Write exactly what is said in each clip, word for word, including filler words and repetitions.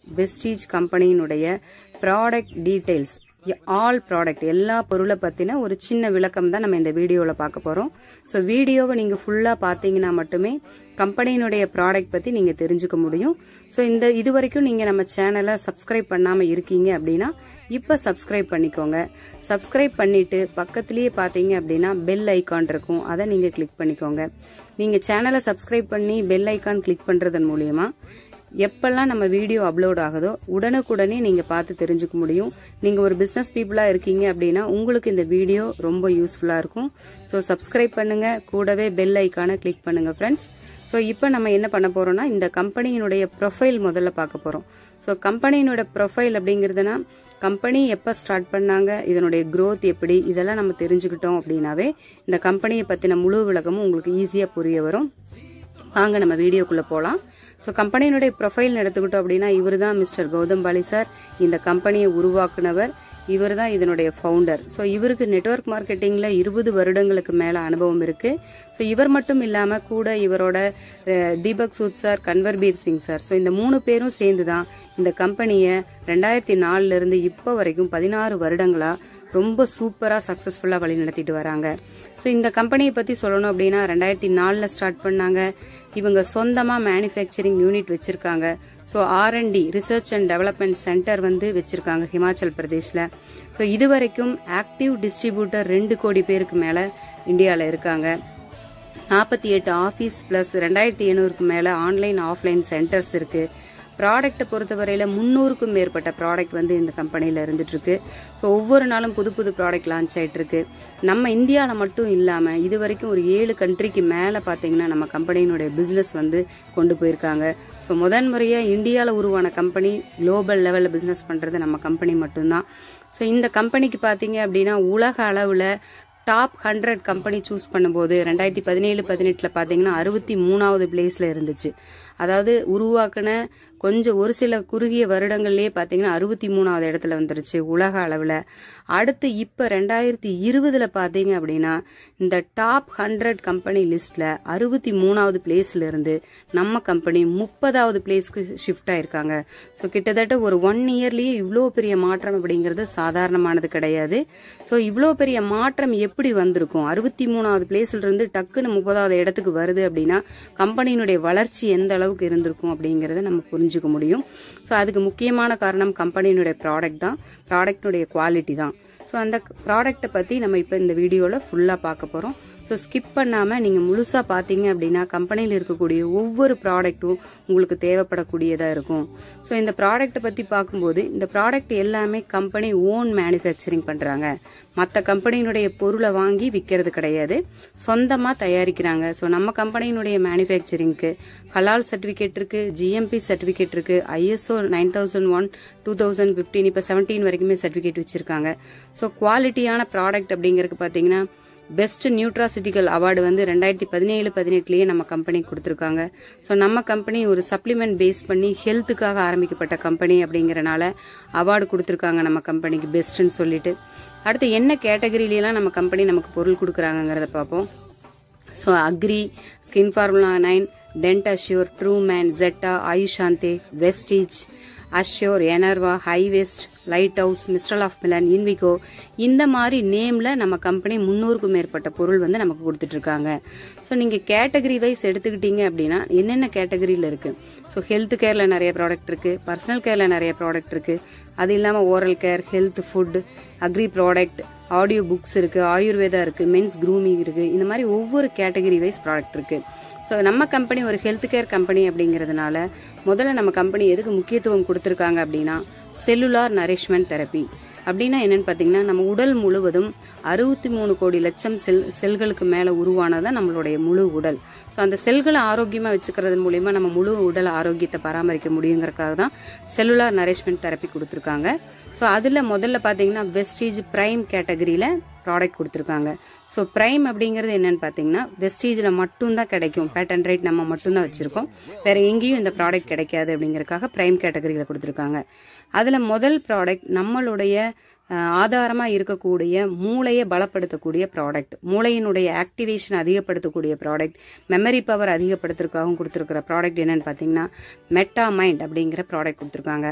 Vestige கம்பெனியினுடைய product details, all product எல்லா பொருளை பத்தின ஒரு சின்ன விளக்கம் தான் நம்ம இந்த வீடியோல பார்க்க போறோம். ஸோ வீடியோவை நீங்க ஃபுல்லா பாத்தீங்கன்னா மட்டுமே கம்பெனியினுடைய ப்ராடக்ட் பத்தி நீங்க தெரிஞ்சுக்க முடியும். ஸோ இந்த இது வரைக்கும் நீங்க நம்ம சேனலை சப்ஸ்கிரைப் பண்ணாம இருக்கீங்க அப்படின்னா இப்ப சப்ஸ்கிரைப் பண்ணிக்கோங்க. சப்ஸ்கிரைப் பண்ணிட்டு பக்கத்திலேயே பாத்தீங்க அப்படின்னா பெல் ஐகான் இருக்கும், அதை நீங்க கிளிக் பண்ணிக்கோங்க. நீங்க சேனலை சப்ஸ்கிரைப் பண்ணி பெல் ஐகான் கிளிக் பண்றதன் மூலியமா எப்பெல்லாம் நம்ம வீடியோ அப்லோட் ஆகுதோ உடனுக்குடனே நீங்க பார்த்து தெரிஞ்சுக்க முடியும். நீங்க ஒரு பிசினஸ் பீப்புளா இருக்கீங்க அப்படின்னா உங்களுக்கு இந்த வீடியோ ரொம்ப யூஸ்ஃபுல்லா இருக்கும். ஸோ சப்ஸ்கிரைப் பண்ணுங்க, கூடவே பெல் ஐக்கானை கிளிக் பண்ணுங்க ஃப்ரெண்ட்ஸ். ஸோ இப்போ நம்ம என்ன பண்ண போறோம்னா இந்த கம்பெனியினுடைய ப்ரொஃபைல் முதல்ல பார்க்க போறோம். ஸோ கம்பெனியினோட ப்ரொஃபைல் அப்படிங்கிறதுனா கம்பெனி எப்ப ஸ்டார்ட் பண்ணாங்க, இதனுடைய growth எப்படி, இதெல்லாம் நம்ம தெரிஞ்சுக்கிட்டோம் அப்படின்னாவே இந்த கம்பெனியை பத்தின முழு விளக்கமும் உங்களுக்கு ஈஸியா புரிய வரும். வாங்க நம்ம வீடியோக்குள்ள போலாம். ஸோ கம்பெனியினுடைய ப்ரொஃபைல் எடுத்துக்கிட்டோம் அப்படின்னா இவர் தான் மிஸ்டர் கௌதம் பாலி சார். இந்த கம்பெனியை உருவாக்குனவர் இவர் தான், இதனுடைய ஃபவுண்டர். ஸோ இவருக்கு நெட்வொர்க் மார்க்கெட்டிங்ல இருபது வருடங்களுக்கு மேல அனுபவம் இருக்கு. ஸோ இவர் மட்டும் இல்லாம கூட இவரோட Deepak Sood sir, Kanwarbir Singh sir, so இந்த மூணு பேரும் சேர்ந்து தான் இந்த கம்பெனியை ரெண்டாயிரத்தி நாலுல இருந்து இப்ப வரைக்கும் பதினாறு வருடங்களா ரொம்ப சூப்பரா சக்சஸ்ஃபுல்லா வழி நடத்திட்டு வராங்க. ஸோ இந்த கம்பெனியை பத்தி சொல்லணும் அப்படின்னா ரெண்டாயிரத்தி நாலுல ஸ்டார்ட் பண்ணாங்க. இவங்க சொந்தமா மேனுஃபேக்சரிங் யூனிட் வச்சிருக்காங்க. So R and D research and development centre வந்து வச்சிருக்காங்க ஹிமாச்சல் பிரதேஷ்ல. ஸோ இது வரைக்கும் ஆக்டிவ் டிஸ்ட்ரிபியூட்டர் ரெண்டு கோடி பேருக்கு மேல இந்தியால இருக்காங்க. நாற்பத்தி எட்டு ஆபீஸ் பிளஸ் ரெண்டாயிரத்தி எண்ணூறுக்கு மேல ஆன்லைன் ஆஃப்லைன் சென்டர்ஸ் இருக்கு. ப்ராடக்ட் பொறுத்தவரையில முன்னூறுக்கும் மேற்பட்ட ப்ராடக்ட் வந்து இந்த கம்பெனில இருந்துட்டு இருக்கு. ஸோ ஒவ்வொரு நாளும் புது புது ப்ராடக்ட் லான்ச் ஆயிட்டு இருக்கு. நம்ம இந்தியாவில மட்டும் இல்லாம இது வரைக்கும் ஒரு ஏழு கண்ட்ரிக்கு மேல பாத்தீங்கன்னா நம்ம கம்பெனியினுடைய பிசினஸ் வந்து கொண்டு போயிருக்காங்க. ஸோ முதன் முறையா இந்தியாவில் உருவான கம்பெனி குளோபல் லெவல்ல பிசினஸ் பண்றது நம்ம கம்பெனி மட்டும்தான். ஸோ இந்த கம்பெனிக்கு பாத்தீங்க அப்படின்னா உலக அளவுல டாப் ஹண்ட்ரட் கம்பெனி சூஸ் பண்ணும்போது ரெண்டாயிரத்தி பதினேழு பதினெட்டுல பாத்தீங்கன்னா அறுபத்தி மூணாவது பிளேஸ்ல இருந்துச்சு. அதாவது உருவாக்குன கொஞ்சம் ஒரு சில குறுகிய வருடங்கள்லயே பாத்தீங்கன்னா அறுபத்தி மூணாவது இடத்துல வந்துருச்சு உலக அளவுல. அடுத்து இப்ப ரெண்டாயிரத்தி இருபதுல பாத்தீங்க அப்படின்னா இந்த டாப் ஹண்ட்ரட் கம்பெனி லிஸ்ட்ல அறுபத்தி மூணாவது பிளேஸ்ல இருந்து நம்ம கம்பெனி முப்பதாவது பிளேஸ்க்கு ஷிஃப்ட் ஆயிருக்காங்க. ஸோ கிட்டத்தட்ட ஒரு ஒன் இயர்லயே இவ்வளோ பெரிய மாற்றம் அப்படிங்கிறது சாதாரணமானது கிடையாது. ஸோ இவ்வளோ பெரிய மாற்றம் எப்படி வந்திருக்கும், அறுபத்தி மூணாவது பிளேஸ்ல இருந்து டக்குன்னு முப்பதாவது இடத்துக்கு வருது அப்படின்னா கம்பெனியினுடைய வளர்ச்சி எந்த அளவுக்கு இருந்திருக்கும் அப்படிங்கறத நம்ம புரிஞ்சுக்க முடியும். சோ அதுக்கு முக்கியமான காரணம் கம்பெனியினுடைய ப்ராடக்ட் தான், ப்ராடக்டினுடைய குவாலிட்டி தான். சோ அந்த ப்ராடக்ட்டை பத்தி நம்ம இப்ப இந்த வீடியோல ஃபுல்லா பார்க்க போறோம். ஸோ ஸ்கிப் பண்ணாம நீங்க முழுசா பாத்தீங்க அப்படின்னா கம்பெனியில் இருக்கக்கூடிய ஒவ்வொரு ப்ராடக்ட்டும் உங்களுக்கு தேவைப்படக்கூடியதா இருக்கும். ஸோ இந்த ப்ராடக்ட்டை பத்தி பார்க்கும்போது இந்த ப்ராடக்ட் எல்லாமே கம்பெனி ஓன் மேனுஃபேக்சரிங் பண்றாங்க. மற்ற கம்பெனியினுடைய பொருளை வாங்கி விற்கிறது கிடையாது, சொந்தமா தயாரிக்கிறாங்க. ஸோ நம்ம கம்பெனியினுடைய மேனுஃபேக்சரிங்க்கு ஹலால் சர்டிபிகேட் இருக்கு, ஜிஎம்பி சர்டிபிகேட் இருக்கு, ISO nine thousand one two thousand fifteen இப்ப செவன்டீன் வரைக்குமே சர்டிபிகேட் வச்சிருக்காங்க. ஸோ குவாலிட்டியான ப்ராடக்ட் அப்படிங்கறதுக்கு பாத்தீங்கன்னா பெஸ்ட் நியூட்ராசிட்டிக்கல் அவார்டு வந்து ரெண்டாயிரத்தி பதினேழு பதினெட்டுலயே நம்ம கம்பெனி கொடுத்திருக்காங்க. ஸோ நம்ம கம்பெனி ஒரு சப்ளிமெண்ட் பேஸ் பண்ணி ஹெல்த்துக்காக ஆரம்பிக்கப்பட்ட கம்பெனி அப்படிங்கறனால அவார்டு கொடுத்திருக்காங்க நம்ம கம்பெனிக்கு பெஸ்ட்னு சொல்லிட்டு. அடுத்து என்ன கேட்டகரியிலாம் நம்ம கம்பெனி நமக்கு பொருள் கொடுக்கறாங்கங்கறத பார்ப்போம். So agri, skin formula nine, dent assure, true man, Zeta, ஆயுஷாந்தே, வெஸ்டீஜ், அஷ்யூர், எனர்வா, ஹைவெஸ்ட், லைட் ஹவுஸ், மிஸ்டல் ஆஃப் மிலன், இன்விகோ, இந்த மாதிரி நேம்ல நம்ம கம்பெனி முன்னூறுக்கும் மேற்பட்ட பொருள் வந்து நமக்கு கொடுத்துட்டு இருக்காங்க. ஸோ நீங்க கேட்டகரி வைஸ் எடுத்துக்கிட்டீங்க அப்படின்னா என்னென்ன கேட்டகரியில இருக்கு. ஸோ ஹெல்த் கேர்ல நிறைய ப்ராடக்ட் இருக்கு, பர்சனல் கேர்ல நிறைய ப்ராடக்ட் இருக்கு, அது இல்லாம oral care, health, food, agri product, audio books இருக்கு, ஆயுர்வேதா இருக்கு, மென்ஸ் க்ரூமிங் இருக்கு, இந்த மாதிரி ஒவ்வொரு கேட்டகரி வைஸ் ப்ராடக்ட் இருக்கு. ஸோ நம்ம கம்பெனி ஒரு ஹெல்த் கேர் கம்பெனி அப்படிங்கறதுனால முதல்ல நம்ம கம்பெனி எதுக்கு முக்கியத்துவம் கொடுத்திருக்காங்க அப்படின்னா செல்லுலார் நரிஷ்மெண்ட் தெரப்பி. அப்படின்னா என்னன்னு பாத்தீங்கன்னா நம்ம உடல் முழுவதும் அறுபத்தி மூணு கோடி லட்சம் செல் செல்களுக்கு மேல உருவானதான் நம்மளுடைய முழு உடல். ஸோ அந்த செல்களை ஆரோக்கியமா வச்சுக்கிறது மூலியமா நம்ம முழு உடல் ஆரோக்கியத்தை பராமரிக்க முடியுங்கிறதுக்காக தான் செல்லுலார் நரிஷ்மெண்ட் தெரப்பி கொடுத்திருக்காங்க. ஸோ அதுல முதல்ல பாத்தீங்கன்னா வெஸ்டீஜ் பிரைம் கேட்டகரியில ப்ராடக்ட் கொடுத்துருக்காங்க. ஸோ பிரைம் அப்படிங்கிறது என்னன்னு பார்த்தீங்கன்னா வெஸ்டீஜில் மட்டும்தான் கிடைக்கும், பேட்டன் ரைட் நம்ம மட்டும்தான் வச்சிருக்கோம், வேற எங்கேயும் இந்த ப்ராடக்ட் கிடைக்காது அப்படிங்கறதுக்காக பிரைம் கேட்டகரியில் கொடுத்துருக்காங்க. அதுல முதல் ப்ராடக்ட் நம்மளுடைய ஆதாரமா இருக்கக்கூடிய மூளையை பலப்படுத்தக்கூடிய ப்ராடக்ட், மூளையினுடைய ஆக்டிவேஷன் அதிகப்படுத்தக்கூடிய ப்ராடக்ட், மெமரி பவர் அதிகப்படுத்துறதுக்காகவும் கொடுத்துருக்கிற ப்ராடக்ட் என்னன்னு பார்த்தீங்கன்னா மெட்டா மைண்ட் அப்படிங்கிற ப்ராடக்ட் கொடுத்துருக்காங்க.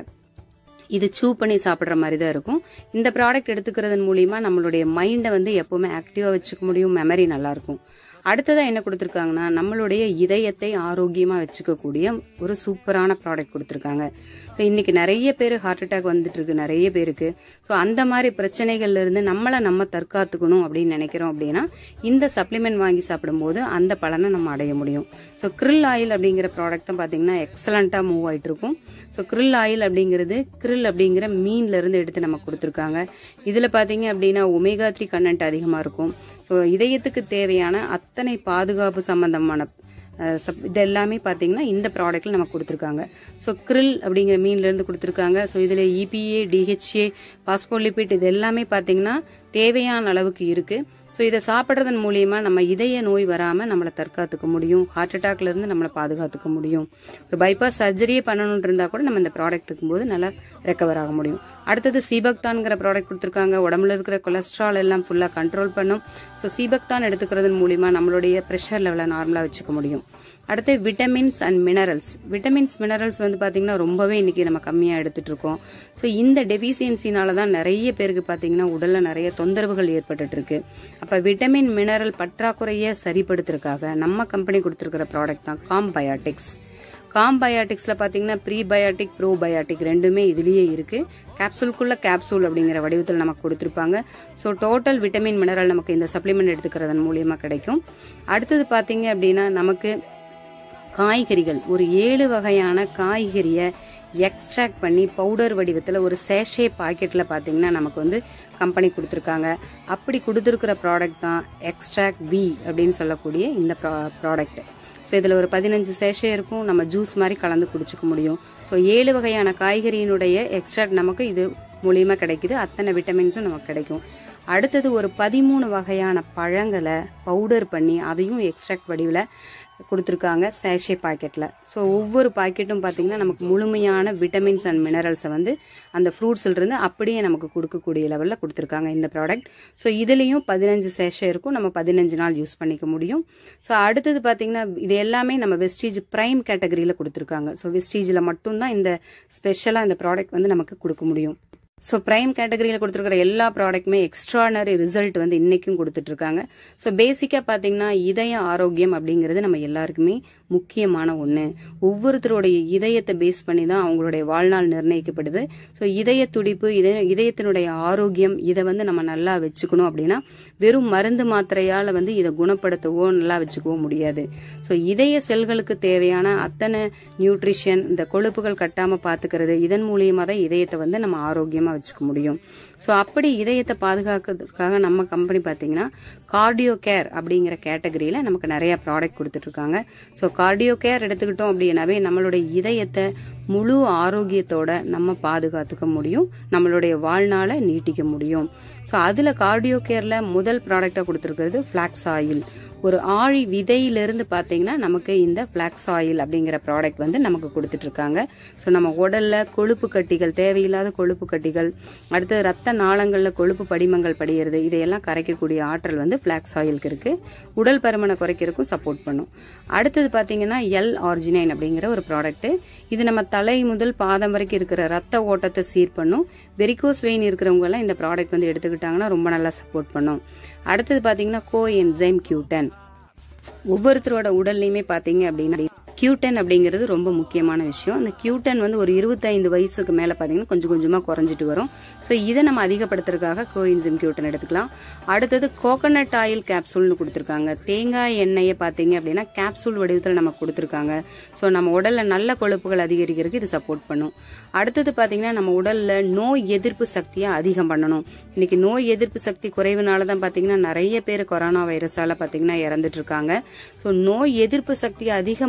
இது சூ பண்ணி சாப்பிட்ற மாதிரி தான் இருக்கும். இந்த ப்ராடக்ட் எடுத்துக்கிறதன் மூலியமா நம்மளுடைய மைண்டை வந்து எப்பவுமே ஆக்டிவா வச்சுக்க முடியும், மெமரி நல்லா இருக்கும். அடுத்ததா என்ன கொடுத்துருக்காங்கன்னா நம்மளுடைய இதயத்தை ஆரோக்கியமா வச்சுக்கக்கூடிய ஒரு சூப்பரான ப்ராடக்ட் கொடுத்துருக்காங்க. இன்னைக்கு நிறைய பேர் ஹார்ட் அட்டாக் வந்துட்டு இருக்கு நிறைய பேருக்கு. ஸோ அந்த மாதிரி பிரச்சனைகள்ல இருந்து நம்மளை நம்ம தற்காத்துக்கணும் அப்படின்னு நினைக்கிறோம் அப்படின்னா இந்த சப்ளிமெண்ட் வாங்கி சாப்பிடும்போது அந்த பலனை நம்ம அடைய முடியும். ஸோ கிரில் ஆயில் அப்படிங்கிற ப்ராடக்ட் தான் பாத்தீங்கன்னா எக்ஸலண்டா மூவ் ஆயிட்டு இருக்கும். ஸோ கிரில் ஆயில் அப்படிங்கிறது கிரில் அப்படிங்கிற மீன்ல இருந்து எடுத்து நமக்கு கொடுத்துருக்காங்க. இதுல பாத்தீங்க அப்படின்னா ஒமேகா த்ரீ கண்டென்ட் அதிகமா இருக்கும். ஸோ இதயத்துக்கு தேவையான அத்தனை பாதுகாப்பு சம்பந்தமான இது எல்லாமே பாத்தீங்கன்னா இந்த ப்ராடக்ட்ல நமக்கு கொடுத்துருக்காங்க. ஸோ கிரில் அப்படிங்கிற மீன்ல இருந்து கொடுத்துருக்காங்க. ஸோ இதுல இபிஏ, டிஹெச்ஏ, பாஸ்போலிபிட் இது எல்லாமே பாத்தீங்கன்னா தேவையான அளவுக்கு இருக்கு. ஸோ இதை சாப்பிட்றதன் மூலியமா நம்ம இதய நோய் வராம நம்மளை தற்காத்துக்க முடியும், ஹார்ட் அட்டாக்ல இருந்து நம்மளை பாதுகாத்துக்க முடியும். ஒரு பைபாஸ் சர்ஜரியே பண்ணணும்னு இருந்தா கூட நம்ம இந்த ப்ராடக்ட் இருக்கும்போது நல்லா ரெக்கவர் ஆக முடியும். அடுத்தது சீபக்தான்ங்கிற ப்ராடக்ட் கொடுத்துருக்காங்க. உடம்புல இருக்கிற கொலஸ்ட்ரால் எல்லாம் ஃபுல்லா கண்ட்ரோல் பண்ணும். ஸோ சீபக்தான் எடுத்துக்கிறதன் மூலியமா நம்மளுடைய பிரஷர் லெவலை நார்மலா வச்சுக்க முடியும். அடுத்து vitamins and minerals. Vitamins minerals வந்து பாத்தீங்கன்னா ரொம்பவே இன்னைக்கு நம்ம கம்மியா எடுத்துட்டு இருக்கோம். ஸோ இந்த டெபிசியன்சினாலதான் நிறைய பேருக்கு பாத்தீங்கன்னா உடல்ல நிறைய தொந்தரவுகள் ஏற்பட்டு இருக்கு. அப்ப விட்டமின் மினரல் பற்றாக்குறைய சரிப்படுத்துறதுக்காக நம்ம கம்பெனி கொடுத்திருக்கிற ப்ராடக்ட் தான் காம்பயாட்டிக்ஸ். காம்பயாட்டிக்ஸ்ல பாத்தீங்கன்னா ப்ரீபயாட்டிக், ப்ரோபயாட்டிக் ரெண்டுமே இதுலயே இருக்கு. கேப்சூலுக்குள்ள கேப்சூல் அப்படிங்கிற வடிவத்தில் நமக்கு கொடுத்திருப்பாங்க. ஸோ டோட்டல் விட்டமின் மினரல் நமக்கு இந்த சப்ளிமெண்ட் எடுத்துக்கிறதன் மூலியமா கிடைக்கும். அடுத்தது பாத்தீங்க அப்படின்னா நமக்கு காய்கறிகள், ஒரு ஏழு வகையான காய்கறியை எக்ஸ்ட்ராக்ட் பண்ணி பவுடர் வடிவத்துல ஒரு சேஷே பாக்கெட்ல பாத்தீங்கன்னா நமக்கு வந்து கம்பெனி கொடுத்துருக்காங்க. அப்படி கொடுத்துருக்கிற ப்ராடக்ட் தான் எக்ஸ்ட்ராக்ட் வி அப்படின்னு சொல்லக்கூடிய இந்த ப்ராடக்ட். ஸோ இதுல ஒரு பதினஞ்சு சேஷே இருக்கும், நம்ம ஜூஸ் மாதிரி கலந்து குடிச்சுக்க முடியும். ஸோ ஏழு வகையான காய்கறியினுடைய எக்ஸ்ட்ராக்ட் நமக்கு இது மூலியமா கிடைக்குது, அத்தனை விட்டமின்ஸும் நமக்கு கிடைக்கும். அடுத்தது ஒரு பதிமூணு வகையான பழங்களை பவுடர் பண்ணி அதையும் எக்ஸ்ட்ராக்ட் வடிவில் கொடுத்துருக்காங்க சேஷே பாக்கெட்ல. ஸோ ஒவ்வொரு பாக்கெட்டும் பாத்தீங்கன்னா நமக்கு முழுமையான விட்டமின்ஸ் அண்ட் மினரல்ஸை வந்து அந்த ஃப்ரூட்ஸ்ல இருந்து அப்படியே நமக்கு கொடுக்கக்கூடிய லெவல்ல கொடுத்துருக்காங்க இந்த ப்ராடக்ட். ஸோ இதுலயும் பதினஞ்சு சேஷே இருக்கும், நம்ம பதினஞ்சு நாள் யூஸ் பண்ணிக்க முடியும். ஸோ அடுத்தது பாத்தீங்கன்னா இது எல்லாமே நம்ம வெஸ்டீஜ் பிரைம் கேட்டகரியில கொடுத்துருக்காங்க. ஸோ வெஸ்டீஜ்ல மட்டும்தான் இந்த ஸ்பெஷலா இந்த ப்ராடக்ட் வந்து நமக்கு கொடுக்க முடியும். ஸோ பிரைம் கேட்டகரியில் கொடுத்துருக்கிற எல்லா ப்ராடக்ட்டுமே எக்ஸ்ட்ரானரி ரிசல்ட் வந்து இன்னைக்கும் கொடுத்துட்டு இருக்காங்க. ஸோ பேசிக்கா பாத்தீங்கன்னா இதய ஆரோக்கியம் அப்படிங்கிறது நம்ம எல்லாருக்குமே முக்கியமான ஒண்ணு. ஒவ்வொருத்தருடைய இதயத்தை பேஸ் பண்ணி தான் அவங்களுடைய வாழ்நாள் நிர்ணயிக்கப்படுது. ஸோ இதய துடிப்பு, இதய இதயத்தினுடைய ஆரோக்கியம் இதை வந்து நம்ம நல்லா வச்சுக்கணும் அப்படின்னா வெறும் மருந்து மாத்திரையால வந்து இதை குணப்படுத்தவோ நல்லா வச்சுக்கவோ முடியாது. ஸோ இதய செல்களுக்கு தேவையான அத்தனை நியூட்ரிஷன், இந்த கொழுப்புகள் கட்டாம பாத்துக்கிறது, இதன் மூலியமா தான் இதயத்தை வந்து நம்ம ஆரோக்கியமா வச்சுக்க முடியும். சோ அப்படி இதயத்தை பாதுகாக்கிறதுக்காக நம்ம கம்பெனி பாத்தீங்கன்னா கார்டியோ கேர் அப்படிங்கிற கேட்டகரியில நமக்கு நிறைய ப்ராடக்ட் கொடுத்துட்டு இருக்காங்க. சோ கார்டியோ கேர் எடுத்துக்கிட்டோம் அப்படின்னாவே நம்மளுடைய இதயத்தை முழு ஆரோக்கியத்தோட நம்ம பாதுகாத்துக்க முடியும், நம்மளுடைய வாழ்நாளை நீட்டிக்க முடியும். சோ அதுல கார்டியோ கேர்ல முதல் ப்ராடக்டா கொடுத்திருக்கிறது பிளாக்ஸ் ஆயில். ஒரு ஆழி விதையிலிருந்து பாத்தீங்கன்னா நமக்கு இந்த பிளாக்ஸ் ஆயில் அப்படிங்கிற ப்ராடக்ட் வந்து நமக்கு கொடுத்துட்டு இருக்காங்க. சோ நம்ம உடல்ல கொழுப்பு கட்டிகள், தேவையில்லாத கொழுப்பு கட்டிகள், அடுத்து ரத்த நாளங்கள்ல கொழுப்பு படிமங்கள் படிகிறது, இதையெல்லாம் கரைக்கக்கூடிய ஆற்றல் வந்து பிளாக்ஸ் ஆயிலுக்கு இருக்கு. உடல் பருமனை குறைக்கிறதுக்கும் சப்போர்ட் பண்ணும். அடுத்தது பாத்தீங்கன்னா எல் ஆர்ஜினைன் அப்படிங்கிற ஒரு ப்ராடக்ட். இது நம்ம தலை முதல் பாதம் வரைக்கும் இருக்கிற ரத்த ஓட்டத்தை சீர் பண்ணும். வெரிகோஸ் வெயின் இருக்கிறவங்க எல்லாம் இந்த ப்ராடக்ட் வந்து எடுத்துக்கிட்டாங்கன்னா ரொம்ப நல்லா சப்போர்ட் பண்ணும். அடுத்தது பாத்தீங்கன்னா கோ என்சைம் கியூட்டன். ஒவ்வொருத்தரோட உடல்லையுமே பாத்தீங்க அப்படின்னா கியூட்டன் அப்படிங்கிறது ரொம்ப முக்கியமான விஷயம். அந்த கியூட்டன் வந்து ஒரு இருபத்தைந்து வயசுக்கு மேல பாத்தீங்கன்னா கொஞ்சம் கொஞ்சமா குறைஞ்சிட்டு வரும். சோ இதை நம்ம அதிகப்படுத்துறதுக்காக கோஎன்சைம் கியூட்டன் எடுத்துக்கலாம். அடுத்தது கோகனட் ஆயில் கேப்சூல்னு கொடுத்திருக்காங்க. தேங்காய் எண்ணெயை பாத்தீங்க அப்படின்னா கேப்சூல் வடிவத்தில் நமக்கு கொடுத்திருக்காங்க. சோ நம்ம உடல்ல நல்ல கொழுப்புகள் அதிகரிக்கிறதுக்கு இது சப்போர்ட் பண்ணும். அடுத்தது பாத்தீங்கன்னா நம்ம உடல்ல நோய் எதிர்ப்பு சக்தியை அதிகம் பண்ணணும். இன்னைக்கு நோய் எதிர்ப்பு சக்தி குறைவுனாலதான் பாத்தீங்கன்னா நிறைய பேர் கொரோனா வைரஸால பாத்தீங்கன்னா இறந்துட்டு இருக்காங்க. சோ நோய் எதிர்ப்பு சக்தியை அதிகம் பண்றதுக்கு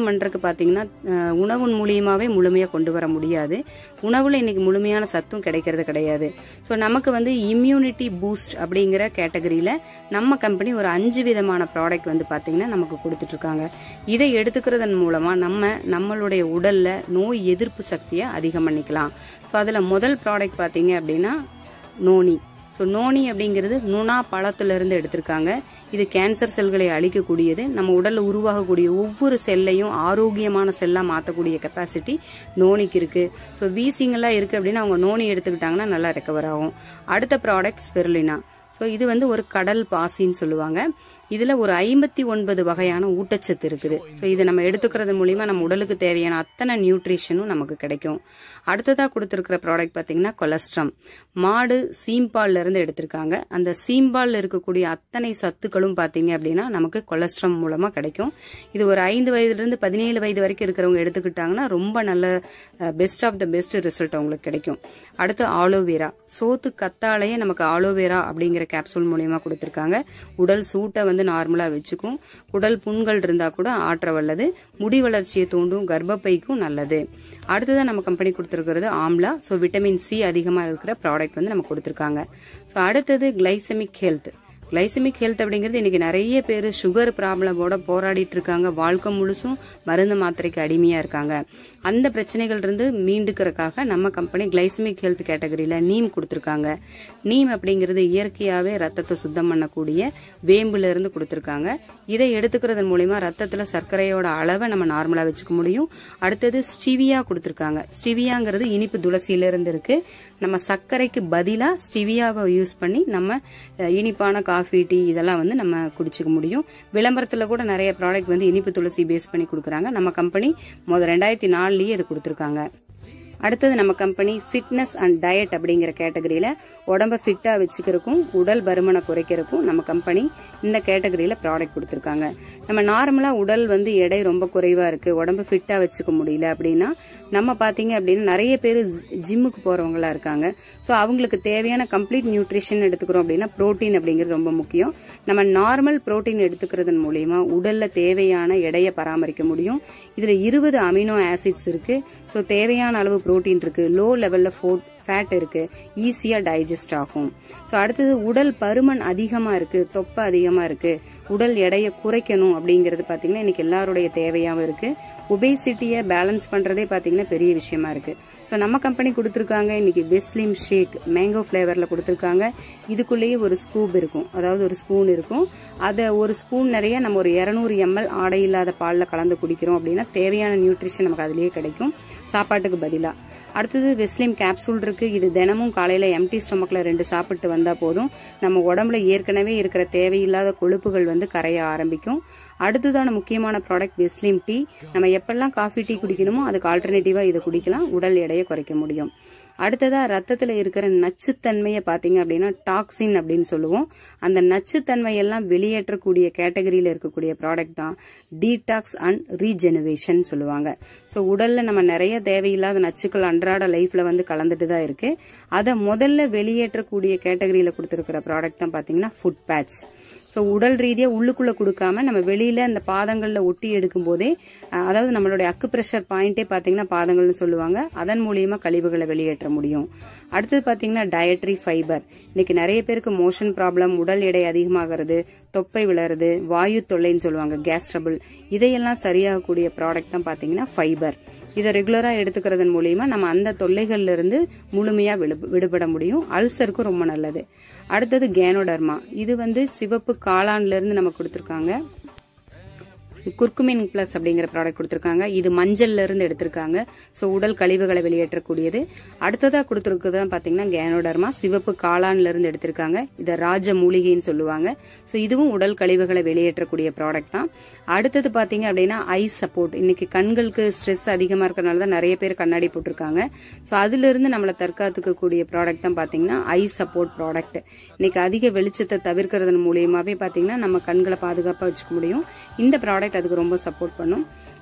பாத்தீங்கன்னா உணவு மூலியமாவே முழுமையா கொண்டு வர முடியாது. உணவுல இன்னைக்கு முழுமையான சத்தும் கிடைக்கிறது கிடையாது. சோ நமக்கு வந்து இம்யூனிட்டி பூஸ்ட் அப்படிங்கிற கேட்டகரியில நம்ம கம்பெனி ஒரு அஞ்சு விதமான ப்ராடக்ட் வந்து பாத்தீங்கன்னா நமக்கு கொடுத்துட்டு இருக்காங்க. இதை எடுத்துக்கிறதன் மூலமா நம்ம நம்மளுடைய உடல்ல நோய் எதிர்ப்பு சக்தியை அதிகம் பண்ணிக்கலாம். சோ அதுல முதல் ப்ராடக்ட் பாத்தீங்க அப்படின்னா நோனி. ஸோ நோனி அப்படிங்கிறது நுணா பழத்துல இருந்து எடுத்திருக்காங்க. இது கேன்சர் செல்களை அழிக்கக்கூடியது. நம்ம உடல்ல உருவாகக்கூடிய ஒவ்வொரு செல்லையும் ஆரோக்கியமான செல்லா மாற்றக்கூடிய கெப்பாசிட்டி நோனிக்கு இருக்கு. ஸோ வீசிங் எல்லாம் இருக்கு அப்படின்னா அவங்க நோனி எடுத்துக்கிட்டாங்கன்னா நல்லா ரெக்கவர் ஆகும். அடுத்த ப்ராடக்ட் ஸ்பிருலினா. ஸோ இது வந்து ஒரு கடல் பாசின்னு சொல்லுவாங்க. இதுல ஒரு ஐம்பத்தி ஒன்பது வகையான ஊட்டச்சத்து இருக்குது. ஸோ இதை நம்ம எடுத்துக்கிறது மூலியமா நம்ம உடலுக்கு தேவையான அத்தனை நியூட்ரிஷனும் நமக்கு கிடைக்கும். அடுத்ததா கொடுத்திருக்கிற ப்ராடக்ட் பாத்தீங்கன்னா கொலஸ்ட்ரம். மாடு சீம்பால்ல இருந்து எடுத்திருக்காங்க. அந்த சீம்பால்ல இருக்கக்கூடிய அத்தனை சத்துக்களும் பாத்தீங்க அப்படின்னா நமக்கு கொலஸ்ட்ரம் மூலமா கிடைக்கும். இது ஒரு ஐந்து வயதுல இருந்து பதினேழு வயது வரைக்கும் இருக்கிறவங்க எடுத்துக்கிட்டாங்கன்னா ரொம்ப நல்ல best of the best result அவங்களுக்கு கிடைக்கும். அடுத்து ஆலோவேரா. சோத்து கத்தாழையே நமக்கு ஆலோவேரா அப்படிங்கிற கேப்சூல் மூலியமா கொடுத்திருக்காங்க. உடல் சூட்டை வந்து நார்மலா வச்சுக்கும். குடல் புண்கள் இருந்தா கூட ஆற்ற வல்லது. முடி வளர்ச்சியை தூண்டும். கர்ப்பப்பைக்கும் நல்லது. அடுத்ததான் நம்ம கம்பெனி கொடுத்திருக்கிறது ஆம்லா. சோ விட்டமின் சி அதிகமா இருக்கிற ப்ராடக்ட் வந்து நம்ம கொடுத்திருக்காங்க. சோ அடுத்தது கிளைசமிக் ஹெல்த். கிளைசமிக் ஹெல்த் அப்படிங்கிறது இன்னைக்கு நிறைய பேர் சுகர் ப்ராப்ளமோட போராடிட்டு இருக்காங்க. வாழ்க்கை முழுசும் மருந்து மாத்திரைக்கு அடிமையா இருக்காங்க. அந்த பிரச்சனைகள் இருந்து மீண்டுக்கிறதுக்காக நம்ம கம்பெனி கிளைசமிக் ஹெல்த் கேட்டகரியில நீம் கொடுத்திருக்காங்க. நீம் அப்படிங்கிறது இயற்கையாவே ரத்தத்தை சுத்தம் பண்ணக்கூடிய வேம்புல இருந்து கொடுத்திருக்காங்க. இதை எடுத்துக்கிறது மூலியமா ரத்தத்துல சர்க்கரையோட அளவை நம்ம நார்மலா வச்சுக்க முடியும். அடுத்தது ஸ்டிவியா கொடுத்திருக்காங்க. ஸ்டிவியாங்கிறது இனிப்பு துளசியில இருந்து இருக்கு. நம்ம சர்க்கரைக்கு பதிலா ஸ்டிவியாவை யூஸ் பண்ணி நம்ம இனிப்பான காஃபி டீ இதெல்லாம் வந்து நம்ம குடிச்சுக்க முடியும். விளம்பரத்துல கூட நிறைய ப்ராடக்ட் வந்து இனிப்பு துளசி பேஸ் பண்ணி கொடுக்குறாங்க. நம்ம கம்பெனி முதல் ரெண்டாயிரத்தி நாலுலயே இது கொடுத்திருக்காங்க. அடுத்தது நம்ம கம்பெனி ஃபிட்னஸ் அண்ட் டயட் அப்படிங்கிற கேட்டகரியில உடம்ப ஃபிட்டா வச்சுக்கிறதுக்கும் உடல் பருமனை குறைக்கிறதுக்கும் நம்ம கம்பெனி இந்த கேட்டகரியில ப்ராடக்ட் கொடுத்திருக்காங்க. நம்ம நார்மலா உடல் வந்து எடை ரொம்ப குறைவா இருக்கு, உடம்ப ஃபிட்டா வச்சுக்க முடியல அப்படின்னா நம்ம பாத்தீங்க அப்படின்னா நிறைய பேர் ஜிம்முக்கு போறவங்களா இருக்காங்க. சோ அவங்களுக்கு தேவையான கம்ப்ளீட் நியூட்ரிஷன் எடுத்துக்கிறோம் அப்படின்னா புரோட்டீன் அப்படிங்கிறது ரொம்ப முக்கியம். நம்ம நார்மல் புரோட்டீன் எடுத்துக்கிறதன் மூலியமா உடல்ல தேவையான எடையை பராமரிக்க முடியும். இதுல இருபது அமினோ ஆசிட்ஸ் இருக்கு. சோ தேவையான அளவு புரோட்டீன் இருக்கு. லோ லெவல்ல ஃபேட் இருக்கு. ஈஸியா டைஜஸ்ட் ஆகும். சோ அடுத்தது உடல் பருமன் அதிகமா இருக்கு, தொப்பை அதிகமா இருக்கு, உடல் எடையை குறைக்கணும் அப்படிங்கறது பாத்தீங்கன்னா இன்னைக்கு எல்லாருடைய தேவையாவும் இருக்கு. ஒபேசிட்டியை பேலன்ஸ் பண்றதே பாத்தீங்கன்னா பெரிய விஷயமா இருக்கு. சோ நம்ம கம்பெனி கொடுத்திருக்காங்க இன்னைக்கு வெஸ்லிம் ஷேக் மேங்கோ பிளேவர்ல கொடுத்திருக்காங்க. இதுக்குள்ளேயே ஒரு ஸ்கூப் இருக்கும், அதாவது ஒரு ஸ்பூன் இருக்கும். அத ஒரு ஸ்பூன் நிறைய நம்ம ஒரு இருநூறு எம்எல் ஆடை இல்லாத பால்ல கலந்து குடிக்கிறோம் அப்படின்னா தேவையான நியூட்ரிஷன் நமக்கு அதுலயே கிடைக்கும் சாப்பாட்டுக்கு பதிலா. அடுத்தது வெஸ்லிம் கேப்சூல் இருக்கு. இது தினமும் காலையில எம்டி ஸ்டொமக்ல ரெண்டு சாப்பிட்டு வந்தா போதும். நம்ம உடம்புல ஏற்கனவே இருக்கிற தேவையில்லாத கொழுப்புகள் வந்து கரைய ஆரம்பிக்கும். அடுத்ததான முக்கியமான ப்ராடக்ட் வெஸ்லிம் டீ. நம்ம எப்பெல்லாம் காஃபி டீ குடிக்கணுமோ அதுக்கு ஆல்டர்னேட்டிவா இதை குடிக்கலாம். உடல் எடையை குறைக்க முடியும். அடுத்ததா ரத்தத்துல இருக்கிற நச்சுத்தன்மையை பாத்தீங்க அப்படின்னா டாக்ஸின் அப்படின்னு சொல்லுவோம். அந்த நச்சுத்தன்மை எல்லாம் வெளியேற்றக்கூடிய கேட்டகரியில இருக்கக்கூடிய ப்ராடக்ட் தான் டீடாக்ஸ் அண்ட் ரீஜெனரேஷன் சொல்லுவாங்க. சோ உடல்ல நம்ம நிறைய தேவையில்லாத நச்சுக்கள் அன்றாட லைஃப்ல வந்து கலந்துட்டு தான் இருக்கு. அதை முதல்ல வெளியேற்றக்கூடிய கேட்டகரியில கொடுத்திருக்கிற ப்ராடக்ட் தான் பாத்தீங்கன்னா ஃபுட் பேட்ச். சோ உடல் ரீதியா உள்ளுக்குள்ள கொடுக்காம நம்ம வெளியில அந்த பாதங்கள்ல ஒட்டி எடுக்கும் போதே, அதாவது நம்மளுடைய அக்கு பிரஷர் பாயிண்டே பாத்தீங்கன்னா பாதங்கள்னு சொல்லுவாங்க. அதன் மூலியமா கழிவுகளை வெளியேற்ற முடியும். அடுத்தது பாத்தீங்கன்னா டயட்ரி ஃபைபர். இன்னைக்கு நிறைய பேருக்கு மோஷன் ப்ராப்ளம், உடல் எடை அதிகமாகிறது, தொப்பை விளருது, வாயு தொல்லைன்னு சொல்லுவாங்க, கேஸ் ட்ரபிள், இதையெல்லாம் சரியாகக்கூடிய ப்ராடக்ட் தான் பாத்தீங்கன்னா ஃபைபர். இதை ரெகுலரா எடுத்துக்கிறதன் மூலியமா நம்ம அந்த தொல்லைகள்ல இருந்து முழுமையா விடுபட முடியும். அல்சருக்கும் ரொம்ப நல்லது. அடுத்தது கேனோடர்மா. இது வந்து சிவப்பு காளான்ல இருந்து நம்ம கொடுத்திருக்காங்க. குர்குமின் பிளஸ் அப்படிங்கிற ப்ராடக்ட் கொடுத்திருக்காங்க. இது மஞ்சள்ல இருந்து எடுத்திருக்காங்க. சோ உடல் கழிவுகளை வெளியேற்றக்கூடியது. அடுத்ததா கொடுத்திருக்கிறது பாத்தீங்கன்னா கேனோடர்மா சிவப்பு காளான்ல இருந்து எடுத்திருக்காங்க. இத ராஜ மூலிகைன்னு சொல்லுவாங்க. சோ இதுவும் உடல் கழிவுகளை வெளியேற்றக்கூடிய ப்ராடக்ட் தான். அடுத்தது பாத்தீங்க அப்படின்னா ஐ சப்போர்ட். இன்னைக்கு கண்களுக்கு ஸ்ட்ரெஸ் அதிகமா இருக்கறனால தான் நிறைய பேர் கண்ணாடி போட்டிருக்காங்க. சோ அதுல இருந்து நம்மளை தற்காத்துக்க கூடிய ப்ராடக்ட் தான் பாத்தீங்கன்னா ஐ சப்போர்ட் ப்ராடக்ட். இன்னைக்கு அதிக வெளிச்சத்தை தவிர்க்கிறதன் மூலியமாவே பாத்தீங்கன்னா நம்ம கண்களை பாதுகாப்பா வச்சுக்க முடியும். இந்த ப்ராடக்ட் அதுக்கு ரொம்ப சப்போர்ட் பண்ணும்.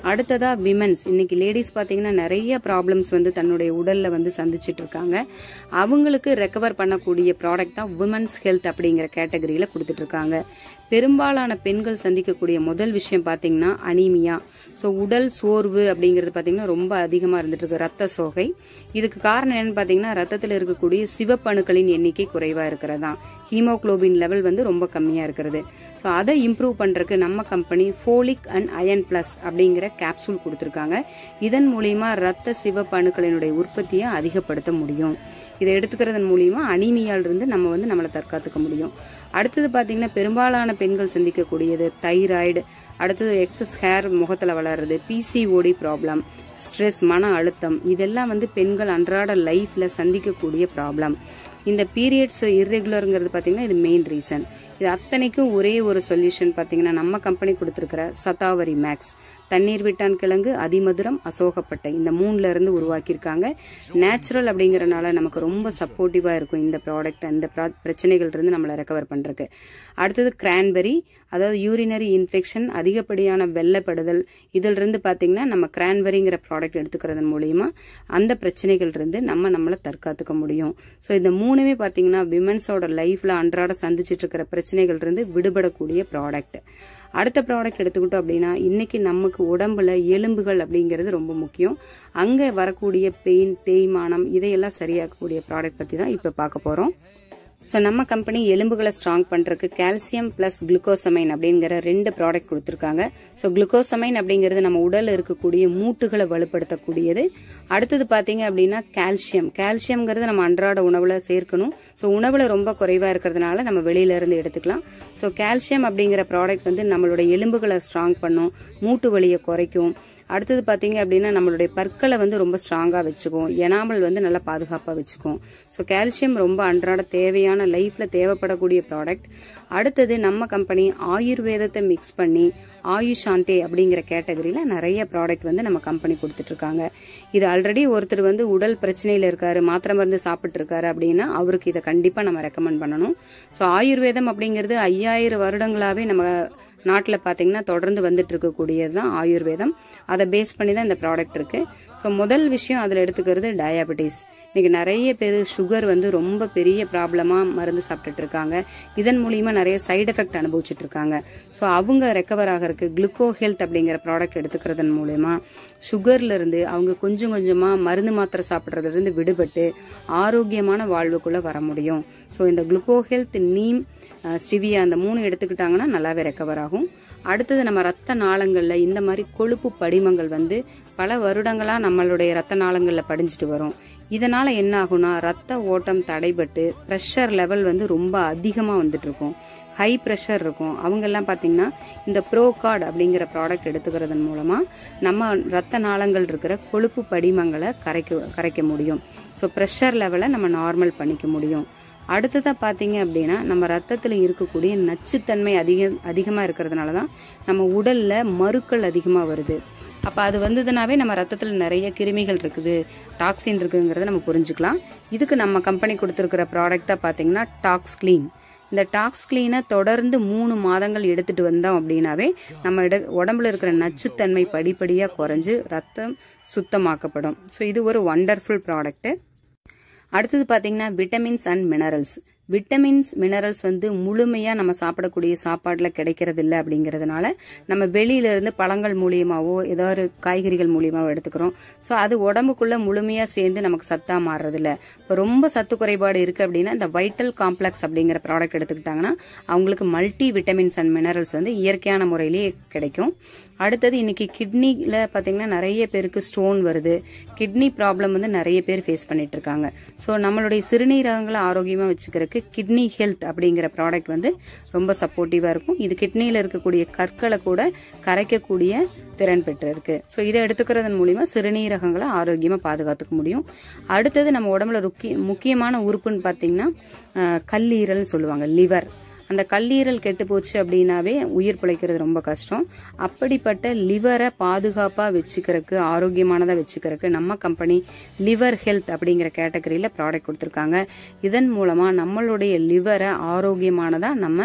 அடுத்ததா விமென்ஸ், இன்னைக்கு லேடிஸ் பாத்தீங்கன்னா நிறைய ப்ராப்ளம்ஸ் வந்து தன்னுடைய உடல்ல வந்து சந்திச்சிட்டு இருக்காங்க. அவங்களுக்கு ரெக்கவர் பண்ணக்கூடிய ப்ராடக்ட் தான் விமென்ஸ் ஹெல்த் அப்படிங்கிற கேட்டகரியில கொடுத்துட்டு இருக்காங்க. பெரும்பாலான பெண்கள் சந்திக்கக்கூடிய முதல் விஷயம் பாத்தீங்கன்னா அனீமியா. ஸோ உடல் சோர்வு அப்படிங்கிறது பாத்தீங்கன்னா ரொம்ப அதிகமா இருந்துட்டு இருக்கு, ரத்த சோகை. இதுக்கு காரணம் என்னன்னு பாத்தீங்கன்னா ரத்தத்தில் இருக்கக்கூடிய சிவப்பணுக்களின் எண்ணிக்கை குறைவா இருக்கிறதா, ஹீமோகுளோபின் லெவல் வந்து ரொம்ப கம்மியா இருக்கிறது. ஸோ அதை இம்ப்ரூவ் பண்றதுக்கு நம்ம company folic and iron plus அப்படிங்கிற கேப்சூல் கொடுத்திருக்காங்க. இதன் மூலியமா ரத்த சிவப்பு அணுக்களினுடைய உற்பத்தியை அதிகப்படுத்த முடியும். இதை எடுத்துக்கிறதன் மூலியமா அனீமியால இருந்து நம்ம வந்து நம்மளை தற்காத்துக்க முடியும். அடுத்தது பாத்தீங்கன்னா பெரும்பாலான பெண்கள் சந்திக்கக்கூடியது தைராய்டு, அடுத்தது எக்ஸஸ் ஹேர் முகத்துல வளர்றது, பிசிஓடி ப்ராப்ளம், ஸ்ட்ரெஸ், மன அழுத்தம், இதெல்லாம் வந்து பெண்கள் அன்றாட லைஃப்ல சந்திக்கக்கூடிய ப்ராப்ளம். இந்த பீரியட்ஸ் இர்ரெகுலர்ங்கிறது பாத்தீங்கன்னா இது மெயின் ரீசன். இது அத்தனைக்கும் ஒரே ஒரு சொல்யூஷன் பாத்தீங்கன்னா நம்ம கம்பெனி கொடுத்திருக்கிற சதாவரி மேக்ஸ், தண்ணீர் விட்டான் கிழங்கு, அதிமதுரம், அசோகப்பட்டை, இந்த மூணுல இருந்து உருவாக்கியிருக்காங்க. நேச்சுரல் அப்படிங்கறதுனால நமக்கு ரொம்ப சப்போர்ட்டிவா இருக்கும் இந்த ப்ராடக்ட், அந்த பிரச்சனைகள் இருந்து நம்மளை ரெக்கவர் பண்றதுக்கு. அடுத்தது கிரான்பெரி, அதாவது யூரினரி இன்ஃபெக்ஷன், அதிகப்படியான வெள்ளப்படுதல், இதுல இருந்து பாத்தீங்கன்னா நம்ம கிரான்பெரிங்கிற ப்ராடக்ட் எடுத்துக்கிறதன் மூலியமா அந்த பிரச்சனைகள் இருந்து நம்ம நம்மளை தற்காத்துக்க முடியும். ஸோ இந்த மூணுமே பாத்தீங்கன்னா விமென்ஸோட லைஃப்ல அன்றாட சந்திச்சிட்டு இருக்கிற பிரச்சனைகள் இருந்து விடுபடக்கூடிய ப்ராடக்ட். அடுத்த ப்ராடக்ட் எடுத்துக்கிட்டோம் அப்படின்னா இன்னைக்கு நமக்கு உடம்புல எலும்புகள் அப்படிங்கிறது ரொம்ப முக்கியம். அங்க வரக்கூடிய பெயின், தேய்மானம், இதையெல்லாம் சரியாக்கக்கூடிய ப்ராடக்ட் பத்தி தான் இப்ப பார்க்க போறோம். ஸோ நம்ம கம்பெனி எலும்புகளை ஸ்ட்ராங் பண்றதுக்கு கால்சியம் பிளஸ் குளுக்கோசமைன் அப்படிங்கிற ரெண்டு ப்ராடக்ட் கொடுத்திருக்காங்க. ஸோ குளுக்கோசமைன் அப்படிங்கிறது நம்ம உடல்ல இருக்கக்கூடிய மூட்டுகளை வலுப்படுத்தக்கூடியது. அடுத்தது பாத்தீங்க அப்படின்னா கால்சியம், கால்சியம்ங்கிறது நம்ம அன்றாட உணவுல சேர்க்கணும். ஸோ உணவுல ரொம்ப குறைவா இருக்கிறதுனால நம்ம வெளியில இருந்து எடுத்துக்கலாம். ஸோ கால்சியம் அப்படிங்கிற ப்ராடக்ட் வந்து நம்மளோட எலும்புகளை ஸ்ட்ராங் பண்ணும், மூட்டு வலியை குறைக்கும். அடுத்தது பாத்தீங்க அப்படின்னா நம்மளுடைய பற்களை வந்து ரொம்ப ஸ்ட்ராங்கா வச்சுக்கும், எனாமல் வந்து நல்லா பாதுகாப்பா வச்சுக்கும். ஸோ கால்சியம் ரொம்ப அன்றாட தேவையான லைஃப்ல தேவைப்படக்கூடிய ப்ராடக்ட். அடுத்தது நம்ம கம்பெனி ஆயுர்வேதத்தை மிக்ஸ் பண்ணி ஆயுஷாந்தே அப்படிங்கிற கேட்டகரியில நிறைய ப்ராடக்ட் வந்து நம்ம கம்பெனி கொடுத்துட்டு இருக்காங்க. இது ஆல்ரெடி ஒருத்தர் வந்து உடல் பிரச்சனையில இருக்காரு, மாத்திரை மருந்து சாப்பிட்டு இருக்காரு அப்படின்னா அவருக்கு இதை கண்டிப்பா நம்ம ரெக்கமெண்ட் பண்ணணும். ஸோ ஆயுர்வேதம் அப்படிங்கிறது ஐயாயிரம் வருடங்களாவே நம்ம நாட்டுல பாத்தீங்கன்னா தொடர்ந்து வந்துட்டு இருக்கக்கூடியதுதான் ஆயுர்வேதம். அதை பேஸ் பண்ணி தான் இந்த ப்ராடக்ட் இருக்கு. ஸோ முதல் விஷயம் அதுல எடுத்துக்கிறது டயாபெட்டிஸ். இன்னைக்கு நிறைய பேர் சுகர் வந்து ரொம்ப பெரிய ப்ராப்ளமா மருந்து சாப்பிட்டுட்டு இருக்காங்க. இதன் மூலியமா நிறைய சைடு எஃபெக்ட் அனுபவிச்சுட்டு இருக்காங்க. ஸோ அவங்க ரெக்கவர் ஆகிறதுக்கு குளுக்கோ ஹெல்த் அப்படிங்கிற ப்ராடக்ட் எடுத்துக்கிறதன் மூலயமா சுகர்ல இருந்து அவங்க கொஞ்சம் கொஞ்சமா மருந்து மாத்திரை சாப்பிட்றதுல இருந்து விடுபட்டு ஆரோக்கியமான வாழ்வுக்குள்ள வர முடியும். ஸோ இந்த குளுக்கோ ஹெல்த், நீம், ஸ்டிவியா, அந்த மூணு எடுத்துக்கிட்டாங்கன்னா நல்லாவே ரெக்கவர் ஆகும். அடுத்தது நம்ம ரத்த நாளங்கள்ல இந்த மாதிரி கொழுப்பு படிமங்கள் வந்து பல வருடங்களா நம்மளுடைய ரத்த நாளங்கள்ல படிஞ்சிட்டு வரும். இதனால என்ன ஆகும்னா ரத்த ஓட்டம் தடைபட்டு பிரஷர் லெவல் வந்து ரொம்ப அதிகமா வந்துட்டு இருக்கும், ஹை பிரஷர் இருக்கும். அவங்க எல்லாம் பாத்தீங்கன்னா இந்த ப்ரோகார்ட் அப்படிங்கிற ப்ராடக்ட் எடுத்துக்கிறதன் மூலமா நம்ம ரத்த நாளங்கள் இருக்கிற கொழுப்பு படிமங்களை கரைக்க கரைக்க முடியும். ஸோ பிரஷர் லெவலை நம்ம நார்மல் பண்ணிக்க முடியும். அடுத்ததா பாத்தீங்க அப்படின்னா நம்ம ரத்தத்துல இருக்கக்கூடிய நச்சுத்தன்மை அதிக அதிகமா இருக்கிறதுனாலதான் நம்ம உடல்ல மருக்கள் அதிகமா வருது. அப்ப அது வந்ததுனாவே நம்ம ரத்தத்துல நிறைய கிருமிகள் இருக்குது, டாக்ஸின் இருக்குங்கிறத நம்ம புரிஞ்சுக்கலாம். இதுக்கு நம்ம கம்பெனி கொடுத்திருக்கிற ப்ராடக்டா பாத்தீங்கன்னா டாக்ஸ் கிளீன். இந்த டாக்ஸ் கிளீனை தொடர்ந்து மூணு மாதங்கள் எடுத்துட்டு வந்தோம் அப்படின்னாவே நம்ம உடம்புல இருக்கிற நச்சுத்தன்மை படிப்படியா குறைஞ்சு ரத்தம் சுத்தமாக்கப்படும். ஸோ இது ஒரு வண்டர்ஃபுல் ப்ராடக்ட். அடுத்தது பாத்தீங்கன்னா vitamins and minerals. Vitamins, minerals வந்து முழுமையா நம்ம சாப்பிடக்கூடிய சாப்பாடுல கிடைக்கிறது இல்லை அப்படிங்கறதுனால நம்ம வெளியில இருந்து பழங்கள் மூலியமாவோ ஏதாவது காய்கறிகள் மூலியமாவோ எடுத்துக்கிறோம். ஸோ அது உடம்புக்குள்ள முழுமையா சேர்ந்து நமக்கு சத்தா மாறுறது இல்ல. இப்போ ரொம்ப சத்து குறைபாடு இருக்கு அப்படின்னா இந்த வைட்டல் காம்ப்ளெக்ஸ் அப்படிங்கிற ப்ராடக்ட் எடுத்துக்கிட்டாங்கன்னா அவங்களுக்கு மல்டி விட்டமின்ஸ் அண்ட் மினரல்ஸ் வந்து இயற்கையான முறையிலேயே கிடைக்கும். அடுத்தது இன்னைக்கு கிட்னில பாத்தீங்கன்னா நிறைய பேருக்கு ஸ்டோன் வருது, கிட்னி ப்ராப்ளம் வந்து நிறைய பேர் ஃபேஸ் பண்ணிட்டு இருக்காங்க. ஸோ நம்மளுடைய சிறுநீரகங்களை ஆரோக்கியமா வச்சுக்கிறதுக்கு கிட்னி ஹெல்த் அப்படிங்கிற ப்ராடக்ட் வந்து ரொம்ப சப்போர்ட்டிவா இருக்கும். இது கிட்னியில இருக்கக்கூடிய கற்களை கூட கரைக்கக்கூடிய திறன் பெற்று இருக்கு. ஸோ இதை எடுத்துக்கிறதன் மூலியமா சிறுநீரகங்களை ஆரோக்கியமா பாதுகாத்துக்க முடியும். அடுத்தது நம்ம உடம்புல முக்கியமான உறுப்புன்னு பாத்தீங்கன்னா கல்லீரல் சொல்லுவாங்க, லிவர். அந்த கல்லீரல் கெட்டு போச்சு அப்படின்னாவே உயிர் பிழைக்கிறது ரொம்ப கஷ்டம். அப்படிப்பட்ட லிவரை பாதுகாப்பா வச்சுக்கிறதுக்கு, ஆரோக்கியமானதா வச்சுக்கிறதுக்கு நம்ம கம்பெனி லிவர் ஹெல்த் அப்படிங்கிற கேட்டகரியில ப்ராடக்ட் கொடுத்திருக்காங்க. இதன் மூலமா நம்மளுடைய லிவரை ஆரோக்கியமானதா நம்ம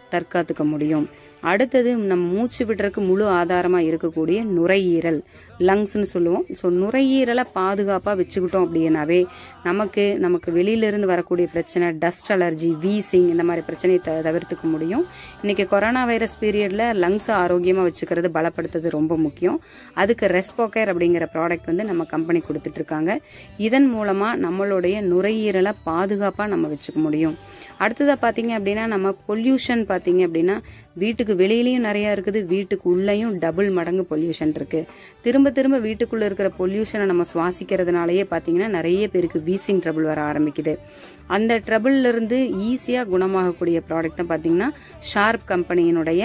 தற்காத்துக்க முடியும். அடுத்தது நம்ம மூச்சு விடுறதுக்கு முழு ஆதாரமா இருக்கக்கூடிய நுரையீரல், லங்ஸ்ன்னு சொல்லுவோம். ஸோ நுரையீரலை பாதுகாப்பா வச்சுக்கிட்டோம் அப்படின்னாவே நமக்கு நமக்கு வெளியில இருந்து வரக்கூடிய பிரச்சனை, டஸ்ட் அலர்ஜி, வீசிங் இந்த மாதிரி பிரச்சனையை த தவிர்த்துக்க முடியும். இன்னைக்கு கொரோனா வைரஸ் பீரியட்ல லங்ஸ் ஆரோக்கியமா வச்சுக்கிறது, பலப்படுத்துறது ரொம்ப முக்கியம். அதுக்கு ரெஸ்போகேர் அப்படிங்கிற ப்ராடக்ட் வந்து நம்ம கம்பெனி கொடுத்துட்டு இருக்காங்க. இதன் மூலமா நம்மளுடைய நுரையீரலை பாதுகாப்பா நம்ம வச்சுக்க முடியும். அடுத்ததா பாத்தீங்க அப்படின்னா நம்ம பொல்யூஷன் பாத்தீங்க அப்படின்னா வீட்டுக்கு வெளியிலயும் நிறைய இருக்குது, வீட்டுக்கு உள்ளேயும் டபுள் மடங்கு பொல்யூஷன் இருக்கு. திரும்ப திரும்ப வீட்டுக்குள்ள இருக்கிற பொல்யூஷனை நம்ம சுவாசிக்கிறதுனாலயே பாத்தீங்கன்னா நிறைய பேருக்கு வீசிங் ட்ரபிள் வர ஆரம்பிக்குது. அந்த ட்ரபிள்ல இருந்து ஈஸியா குணமாகக்கூடிய ப்ராடக்ட் தான் பாத்தீங்கன்னா ஷார்ப் கம்பெனியினுடைய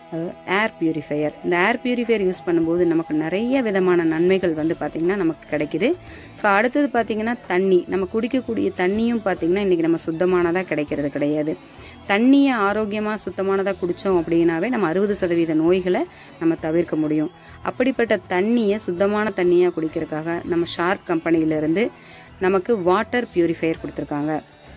ஏர் பியூரிஃபையர். இந்த ஏர் பியூரிஃபையர் யூஸ் பண்ணும்போது நமக்கு நிறைய விதமான நன்மைகள் வந்து பாத்தீங்கன்னா நமக்கு கிடைக்குது. ஸோ அடுத்தது பாத்தீங்கன்னா தண்ணி, நம்ம குடிக்கக்கூடிய தண்ணியும் பாத்தீங்கன்னா இன்னைக்கு நம்ம சுத்தமானதா கிடைக்கிறது கிடையாது. தண்ணியை ஆரோக்கியமா சுத்தமானதா குடிச்சோம் அப்படின்னாவே நம்ம அறுபது சதவீத நோய்களை நம்ம தவிர்க்க முடியும். அப்படிப்பட்ட தண்ணியை சுத்தமான தண்ணியா குடிக்கிறதுக்காக நம்ம ஷார்ப் கம்பெனியில இருந்து நமக்கு வாட்டர் பியூரிஃபையர் கொடுத்துருக்காங்க.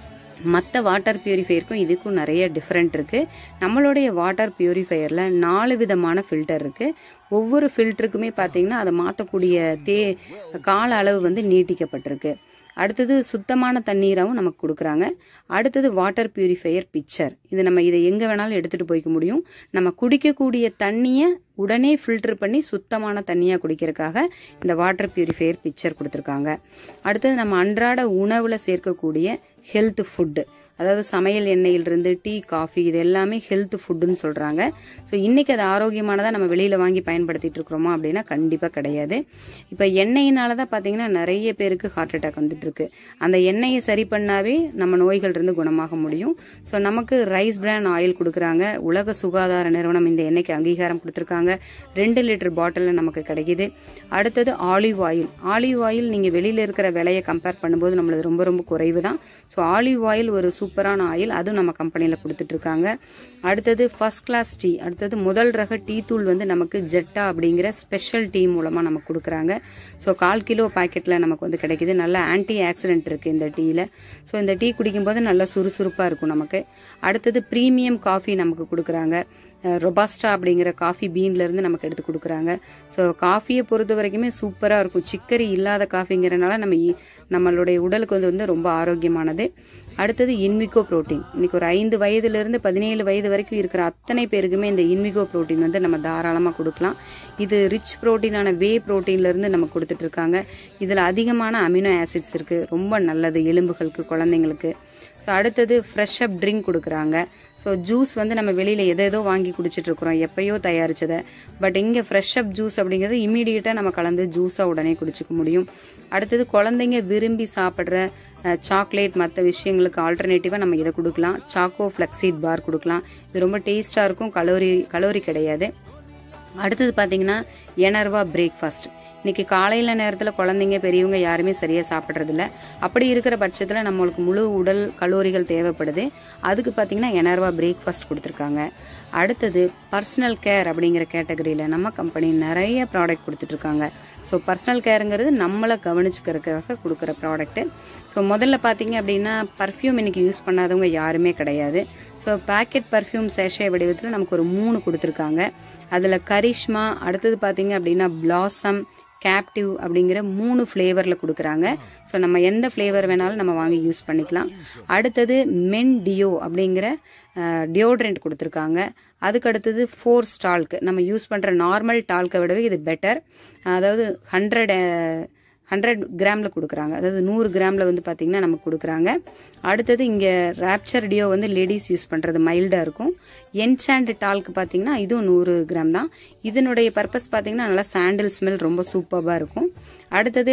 மற்ற வாட்டர் பியூரிஃபையருக்கும் இதுக்கும் நிறைய டிஃபரெண்ட் இருக்கு. நம்மளுடைய வாட்டர் பியூரிஃபையர்ல நாலு விதமான ஃபில்டர் இருக்கு. ஒவ்வொரு ஃபில்டருக்குமே பாத்தீங்கன்னா அதை மாற்றக்கூடிய தே கால அளவு வந்து நீட்டிக்கப்பட்டிருக்கு. அடுத்தது சுத்தமான தண்ணீராவும் நமக்கு கொடுக்குறாங்க. அடுத்தது வாட்டர் பியூரிஃபையர் பிக்சர், இது நம்ம இதை எங்க வேணாலும் எடுத்துட்டு போய்க்க முடியும். நம்ம குடிக்கக்கூடிய தண்ணியை உடனே ஃபில்டர் பண்ணி சுத்தமான தண்ணியா குடிக்கிறதுக்காக இந்த வாட்டர் பியூரிஃபையர் பிக்சர் கொடுத்துருக்காங்க. அடுத்தது நம்ம அன்றாட உணவுல சேர்க்கக்கூடிய ஹெல்த் ஃபுட், அதாவது சமையல் எண்ணெயிலிருந்து டீ, காஃபி இது எல்லாமே ஹெல்த் ஃபுட்டுன்னு சொல்றாங்க. ஸோ இன்னைக்கு அது ஆரோக்கியமானதா நம்ம வெளியில வாங்கி பயன்படுத்திட்டு இருக்கிறோமா அப்படின்னா கண்டிப்பா கிடையாது. இப்ப எண்ணெயினாலதான் பாத்தீங்கன்னா நிறைய பேருக்கு ஹார்ட் அட்டாக் வந்துட்டு இருக்கு. அந்த எண்ணெயை சரி பண்ணாவே நம்ம நோய்கள் இருந்து குணமாக முடியும். ஸோ நமக்கு ரைஸ் பிரான் ஆயில் கொடுக்குறாங்க. உலக சுகாதார நிறுவனம் இந்த எண்ணெய்க்கு அங்கீகாரம் கொடுத்திருக்காங்க. ரெண்டு லிட்டர் பாட்டில் நமக்கு கிடைக்குது. அடுத்தது ஆலிவ் ஆயில். ஆலிவ் ஆயில் நீங்க வெளியில இருக்கிற விலையை கம்பேர் பண்ணும்போது நம்மளது ரொம்ப ரொம்ப குறைவு தான். ஸோ ஆலிவ் ஆயில் ஒரு சூப்பரான ஆயில், அதுவும் நம்ம கம்பெனியில கொடுத்துட்டு இருக்காங்க. அடுத்தது ஃபர்ஸ்ட் கிளாஸ் டீ, அடுத்தது முதல் ரக டீ தூள் வந்து நமக்கு ஜெட்டா அப்படிங்கிற ஸ்பெஷல் டீ மூலமா நமக்கு கொடுக்குறாங்க. ஸோ கால் கிலோ பாக்கெட்ல நமக்கு வந்து கிடைக்குது. நல்ல ஆன்டி ஆக்சிடென்ட் இருக்கு இந்த டீல. ஸோ இந்த டீ குடிக்கும் போது நல்லா சுறுசுறுப்பா இருக்கும் நமக்கு. அடுத்தது பிரீமியம் காஃபி நமக்கு கொடுக்குறாங்க. ரொபாஸ்டா அப்படிங்கிற காஃபி பீன்ல இருந்து நமக்கு எடுத்து கொடுக்குறாங்க. ஸோ காஃபியை பொறுத்த வரைக்குமே சூப்பரா இருக்கும். சிக்கரி இல்லாத காஃபிங்கிறனால நம்ம நம்மளுடைய உடலுக்கு வந்து வந்து ரொம்ப ஆரோக்கியமானது. அடுத்தது இன்விகோ புரோட்டீன். இன்னைக்கு ஒரு ஐந்து வயதுல இருந்து பதினேழு வயது வரைக்கும் இருக்கிற அத்தனை பேருக்குமே இந்த இன்விகோ புரோட்டீன் வந்து நம்ம தாராளமா கொடுக்கலாம். இது ரிச் புரோட்டீனான வே புரோட்டீன்ல இருந்து நம்ம கொடுத்துட்டு இருக்காங்க. இதுல அதிகமான அமினோ ஆசிட்ஸ் இருக்கு, ரொம்ப நல்லது எலும்புகளுக்கு, குழந்தைங்களுக்கு. ஸோ அடுத்தது ஃப்ரெஷ் அப் ட்ரிங்க் கொடுக்குறாங்க. ஸோ ஜூஸ் வந்து நம்ம வெளியில எதோ வாங்கி குடிச்சிட்டு இருக்கிறோம், எப்பயோ தயாரிச்சதை. பட் இங்க ஃப்ரெஷ் அப் ஜூஸ் அப்படிங்கிறது இமீடியட்டா நம்ம கலந்து ஜூஸா உடனே குடிச்சுக்க முடியும். அடுத்தது குழந்தைங்க விரும்பி சாப்பிட்ற சாக்லேட் மற்ற விஷயங்களுக்கு ஆல்டர்னேட்டிவா நம்ம இதை கொடுக்கலாம். சாக்கோ ஃபிளக்ஸீட் பார் கொடுக்கலாம். இது ரொம்ப டேஸ்டா இருக்கும், கலோரி கலோரி கிடையாது. அடுத்தது பாத்தீங்கன்னா எனர்வா பிரேக்ஃபாஸ்ட். இன்னைக்கு காலையில நேரத்துல குழந்தைங்க பெரியவங்க யாருமே சரியா சாப்பிட்றது இல்ல. அப்படி இருக்கிற பட்சத்துல நம்மளுக்கு முழு உடல் கலோரிகள் தேவைப்படுது. அதுக்கு பாத்தீங்கன்னா எனர்வா பிரேக்ஃபாஸ்ட் கொடுத்துருக்காங்க. அடுத்தது பர்சனல் கேர் அப்படிங்கிற கேட்டகரியில நம்ம கம்பெனி நிறைய ப்ராடக்ட் கொடுத்துட்டு இருக்காங்க. ஸோ பர்சனல் கேருங்கிறது நம்மளை கவனிச்சுக்கிறதுக்காக கொடுக்குற ப்ராடக்ட். ஸோ முதல்ல பாத்தீங்க அப்படின்னா பர்ஃப்யூம் இன்னைக்கு யூஸ் பண்ணாதவங்க யாருமே கிடையாது. ஸோ பேக்கெட் பர்ஃப்யூம் சேஷே வடிவத்தில் நமக்கு ஒரு மூணு கொடுத்துருக்காங்க. அதுல கரிஷ்மா, அடுத்தது பாத்தீங்க அப்படின்னா பிளாசம், கேப்டிவ் அப்படிங்கிற மூணு ஃபிளேவர்ல கொடுக்குறாங்க. ஸோ நம்ம எந்த ஃபிளேவர் வேணாலும் நம்ம வாங்கி யூஸ் பண்ணிக்கலாம். அடுத்தது மென் டியோ அப்படிங்கிற டியோட்ரண்ட் கொடுத்துருக்காங்க. அதுக்கு அடுத்தது ஃபோர் டால்க், நம்ம யூஸ் பண்ற நார்மல் டால்கை விடவே இது பெட்டர். அதாவது ஹண்ட்ரட் ஹண்ட்ரட் கிராம்ல கொடுக்குறாங்க, அதாவது நூறு கிராம்ல வந்து பாத்தீங்கன்னா நமக்கு கொடுக்குறாங்க. அடுத்தது இங்க ராப்சர் டியோ வந்து லேடிஸ் யூஸ் பண்றது மைல்டா இருக்கும். என்சாண்ட் டால்க் பாத்தீங்கன்னா இதுவும் நூறு கிராம் தான். இதனுடைய பர்பஸ் பாத்தீங்கன்னா நல்லா சாண்டில் ஸ்மெல் ரொம்ப சூப்பர்பா இருக்கும். அடுத்தது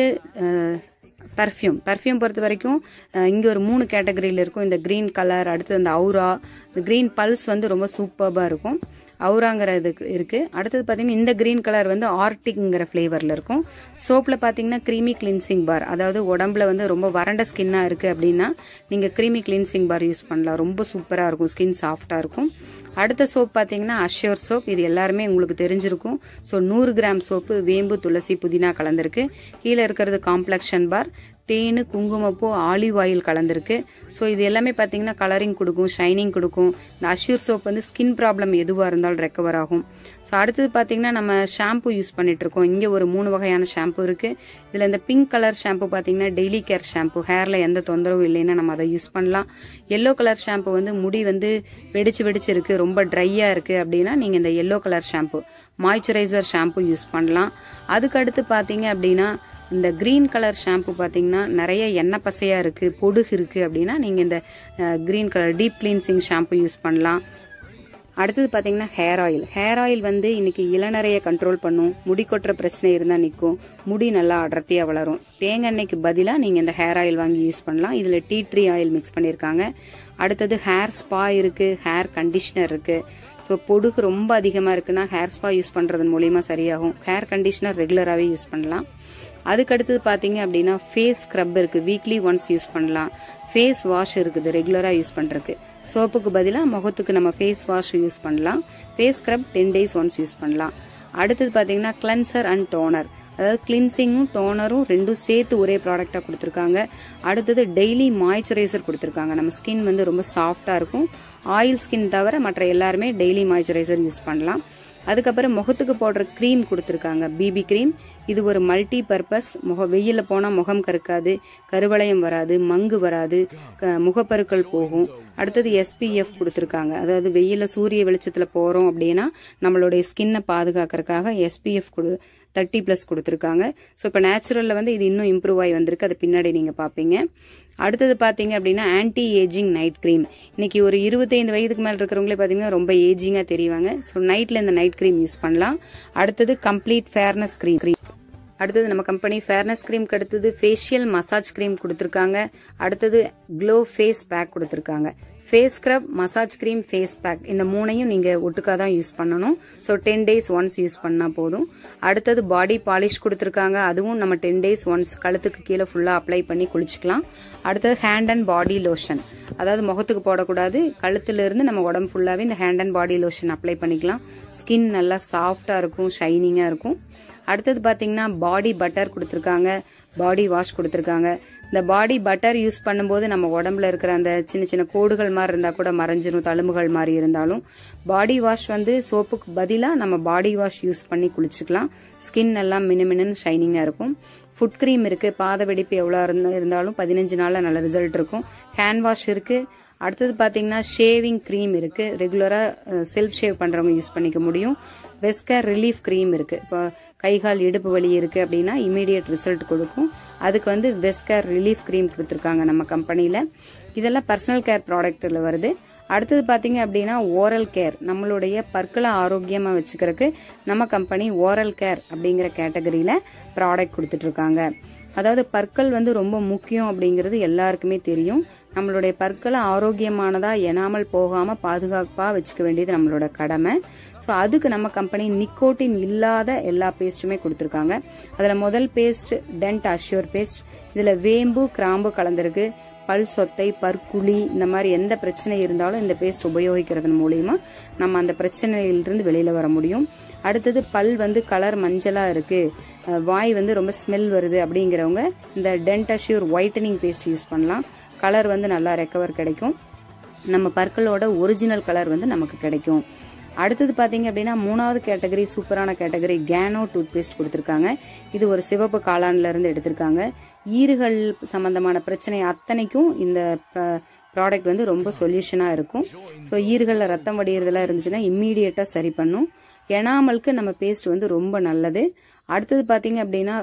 பர்ஃப்யூம் பர்ஃப்யூம் பொறுத்த வரைக்கும் இங்க ஒரு மூணு கேட்டகரியில இருக்கும். இந்த கிரீன் கலர், அடுத்தது இந்த அவுரா, இந்த கிரீன் பல்ஸ் வந்து ரொம்ப சூப்பர்பா இருக்கும். அவுராங்கிறது இருக்கு. அடுத்தது பாத்தீங்கன்னா இந்த கிரீன் கலர் வந்து ஆர்டிக்ங்கிற ஃபிளேவர்ல இருக்கும். சோப்ல பாத்தீங்கன்னா கிரீமி கிளீன்சிங் பார், அதாவது உடம்புல வந்து ரொம்ப வறண்ட ஸ்கின்னா இருக்கு அப்படின்னா நீங்க கிரீமி கிளீன்சிங் பார் யூஸ் பண்ணலாம். ரொம்ப சூப்பரா இருக்கும், ஸ்கின் சாஃப்டா இருக்கும். அடுத்த சோப் பாத்தீங்கன்னா அஷ்யூர் சோப். இது எல்லாருமே உங்களுக்கு தெரிஞ்சிருக்கும். ஸோ நூறு கிராம் சோப்பு வேம்பு, துளசி, புதினா கலந்திருக்கு. கீழே இருக்கிறது காம்ப்ளெக்ஷன் பார். தேனு, குங்குமப்பூ, ஆலிவ் ஆயில் கலந்துருக்கு. ஸோ இது எல்லாமே பார்த்தீங்கன்னா கலரிங் கொடுக்கும், ஷைனிங் கொடுக்கும். இந்த அஷ்யூர் சோப் வந்து ஸ்கின் ப்ராப்ளம் எதுவாக இருந்தாலும் ரெக்கவர் ஆகும். ஸோ அடுத்தது பார்த்தீங்கன்னா நம்ம ஷாம்பு யூஸ் பண்ணிட்டு இருக்கோம். இங்கே ஒரு மூணு வகையான ஷாம்பு இருக்கு. இதில் இந்த பிங்க் கலர் ஷாம்பு பார்த்தீங்கன்னா டெய்லி கேர் ஷாம்பு, ஹேர்ல எந்த தொந்தரவும் இல்லைன்னா நம்ம அதை யூஸ் பண்ணலாம். எல்லோ கலர் ஷாம்பு வந்து முடி வந்து வெடிச்சு வெடிச்சு இருக்கு, ரொம்ப ட்ரையா இருக்கு அப்படின்னா நீங்க இந்த yellow colour shampoo moisturiser shampoo use பண்ணலாம். அதுக்கு அடுத்து பார்த்தீங்க அப்படின்னா இந்த கிரீன் கலர் ஷாம்பு பார்த்தீங்கன்னா நிறைய எண்ணெய் பசையா இருக்கு, பொடுகு இருக்கு அப்படின்னா நீங்க இந்த green colour deep cleansing shampoo use பண்ணலாம். அடுத்தது பார்த்தீங்கன்னா ஹேர் ஆயில். ஹேர் ஆயில் வந்து இன்னைக்கு இளநரையை கண்ட்ரோல் பண்ணும், முடி கொட்டுற பிரச்சனை இருந்தா நிற்கும், முடி நல்லா அடர்த்தியா வளரும். தேங்காய் எண்ணெய்க்கு பதிலாக நீங்க இந்த ஹேர் ஆயில் வாங்கி யூஸ் பண்ணலாம். இதுல டீ ட்ரீ ஆயில் மிக்ஸ் பண்ணிருக்காங்க. அடுத்தது ஹேர் ஸ்பா இருக்கு, ஹேர் கண்டிஷனர் இருக்கு. ஸோ பொடுகு ரொம்ப அதிகமா இருக்குன்னா ஹேர் ஸ்பா யூஸ் பண்றதன் மூலியமா சரியாகும். ஹேர் கண்டிஷனர் ரெகுலராகவே யூஸ் பண்ணலாம். அதுக்கு அடுத்தது பாத்தீங்க அப்படின்னா ஃபேஸ் ஸ்க்ரப் இருக்கு, வீக்லி ஒன்ஸ் யூஸ் பண்ணலாம். ஃபேஸ் வாஷ் இருக்குது ரெகுலரா யூஸ் பண்றதுக்கு. சோப்புக்கு பதிலாக முகத்துக்கு நம்ம ஃபேஸ் வாஷ் யூஸ் பண்ணலாம். Face scrub ten days once use பண்ணலாம். அடுத்தது பாத்தீங்கன்னா கிளென்சர் அண்ட் டோனர், அதாவது கிளின்சிங்கும் டோனரும் ரெண்டும் சேர்த்து ஒரே ப்ராடக்டா கொடுத்துருக்காங்க. அடுத்தது டெய்லி மாய்ஸ்சரைசர் கொடுத்துருக்காங்க. நம்ம ஸ்கின் வந்து ரொம்ப சாஃப்டா இருக்கும். ஆயில் ஸ்கின் தவிர மற்ற எல்லாருமே டெய்லி மாய்ஸ்சரைசர் யூஸ் பண்ணலாம். அதுக்கப்புறம் முகத்துக்கு போடுற கிரீம் கொடுத்துருக்காங்க, பிபி கிரீம். இது ஒரு மல்டி பர்பஸ். முக வெயில போனா முகம் கருக்காது, கருவளையம் வராது, மங்கு வராது, முகப்பருக்கள் போகும். அடுத்தது எஸ்பிஎஃப் கொடுத்துருக்காங்க, அதாவது வெயில சூரிய வெளிச்சத்துல போறோம் அப்படின்னா நம்மளுடைய ஸ்கின்னை பாதுகாக்கிறதுக்காக எஸ்பிஎஃப் கொடு தேர்ட்டி பிளஸ் கொடுத்துருக்காங்க. ஸோ இப்போ நேச்சுரல்ல வந்து இது இன்னும் இம்ப்ரூவ் ஆகி வந்திருக்கு, அது பின்னாடி நீங்க பாப்பீங்க. அடுத்தது பாத்தீங்க அப்படின்னா ஆன்டி ஏஜிங் நைட் கிரீம். இன்னைக்கு ஒரு இருபத்தைந்து வயதுக்கு மேல இருக்கிறவங்களே பாத்தீங்கன்னா ரொம்ப ஏஜிங்கா தெரிவாங்க. ஸோ நைட்ல இந்த நைட் கிரீம் யூஸ் பண்ணலாம். அடுத்தது கம்ப்ளீட் ஃபேர்னஸ் கிரீம். அடுத்தது நம்ம கம்பெனி ஃபேர்னஸ் கிரீம்க்கு அடுத்தது ஃபேஷியல் மசாஜ் கிரீம் கொடுத்துருக்காங்க. அடுத்தது க்ளோ ஃபேஸ் பேக் கொடுத்துருக்காங்க. Face scrub, massage cream, face pack இந்த மூணையும் நீங்க ஒட்டுக்கா தான் யூஸ் பண்ணணும். So ten days once use பண்ணா போதும். அடுத்தது பாடி பாலிஷ் கொடுத்துருக்காங்க, அதுவும் நம்ம டென் டேஸ் ஒன்ஸ் கழுத்துக்கு கீழே ஃபுல்லா அப்ளை பண்ணி குளிச்சுக்கலாம். அடுத்தது ஹேண்ட் அண்ட் பாடி லோஷன், அதாவது முகத்துக்கு போடக்கூடாது, கழுத்துல இருந்து நம்ம உடம்பு ஃபுல்லாவே இந்த hand and body lotion apply பண்ணிக்கலாம். ஸ்கின் நல்லா சாஃப்டா இருக்கும், ஷைனிங்கா இருக்கும். அடுத்தது பாத்தீங்கன்னா பாடி பட்டர் கொடுத்துருக்காங்க, பாடி வாஷ் கொடுத்துருக்காங்க. இந்த பாடி பட்டர் யூஸ் பண்ணும்போது நம்ம உடம்புல இருக்கிற அந்த சின்ன சின்ன கோடுகள் மாதிரி இருந்தா கூட மறைஞ்சிரும், தழும்புகள் மாதிரி இருந்தாலும். பாடி வாஷ் வந்து சோப்புக்கு பதிலா நம்ம பாடி வாஷ் யூஸ் பண்ணி குளிச்சுக்கலாம். ஸ்கின் எல்லாம் மினுமினு ஷைனிங்கா இருக்கும். ஃபுட் கிரீம் இருக்கு, பாத வெடிப்பு எவ்வளவு இருந்தாலும் பதினஞ்சு நாள்ல நல்ல ரிசல்ட் இருக்கும். ஹேண்ட் வாஷ் இருக்கு. அடுத்தது பாத்தீங்கன்னா ஷேவிங் கிரீம் இருக்கு, ரெகுலரா செல்ஃப் ஷேவ் பண்றவங்க யூஸ் பண்ணிக்க முடியும். வெஸ்கர் ரிலீஃப் கிரீம் இருக்கு, இப்போ கைகால் இடுப்பு வலி இருக்கு அப்படின்னா இமீடியட் ரிசல்ட் கொடுக்கும். அதுக்கு வந்து வெஸ்கர் ரிலீஃப் கிரீம் கொடுத்துருக்காங்க நம்ம கம்பெனில. இதெல்லாம் பர்சனல் கேர் ப்ராடக்ட்ல வருது. அடுத்தது பாத்தீங்க அப்படின்னா ஓரல் கேர், நம்மளுடைய பற்களை ஆரோக்கியமா வச்சுக்கிறதுக்கு நம்ம கம்பெனி ஓரல் கேர் அப்படிங்கிற கேட்டகரியில ப்ராடக்ட் கொடுத்துட்டு இருக்காங்க. அதாவது பற்கள் வந்து ரொம்ப முக்கியம் அப்படிங்கிறது எல்லாருக்குமே தெரியும். நம்மளுடைய பற்களை ஆரோக்கியமானதா எனாமல் போகாம பாதுகாப்பா வச்சுக்க வேண்டியது நம்மளோட கடமை. ஸோ அதுக்கு நம்ம கம்பெனி நிக்கோட்டின் இல்லாத எல்லா பேஸ்ட்டுமே கொடுத்துருக்காங்க. அதுல முதல் பேஸ்ட் டென்ட் அஷ்யூர் பேஸ்ட். இதுல வேம்பு, கிராம்பு கலந்திருக்கு. பல் சொத்தை, பற்குழி இந்த மாதிரி எந்த பிரச்சனை இருந்தாலும் இந்த பேஸ்ட் உபயோகிக்கிறதன் மூலியமா நம்ம அந்த பிரச்சனையிலிருந்து வெளியில வர முடியும். அடுத்தது பல் வந்து கலர் மஞ்சளா இருக்கு, வாய் வந்து ரொம்ப ஸ்மெல் வருது அப்படிங்கிறவங்க இந்த dent assure whitening paste use பண்ணலாம். கலர் வந்து நல்லா ரெக்கவர் கிடைக்கும், நம்ம பற்களோட ஒரிஜினல் கலர் வந்து நமக்கு கிடைக்கும். அடுத்தது பாத்தீங்க அப்படின்னா மூணாவது கேட்டகரி, சூப்பரான கேட்டகரி, கேனோ டூத் பேஸ்ட் கொடுத்திருக்காங்க. இது ஒரு சிவப்பு காளான்ல இருந்து எடுத்திருக்காங்க. ஈறுகள் சம்பந்தமான பிரச்சனை அத்தனைக்கும் இந்த ப்ராடக்ட் வந்து ரொம்ப சொல்யூஷனா இருக்கும். ஸோ ஈறுகள்ல ரத்தம் வடிகிறதுலாம் இருந்துச்சுன்னா இம்மீடியட்டா சரி பண்ணும். எனாமலுக்கு நம்ம பேஸ்ட் வந்து ரொம்ப நல்லது. அடுத்தது பாத்தீங்க அப்படின்னா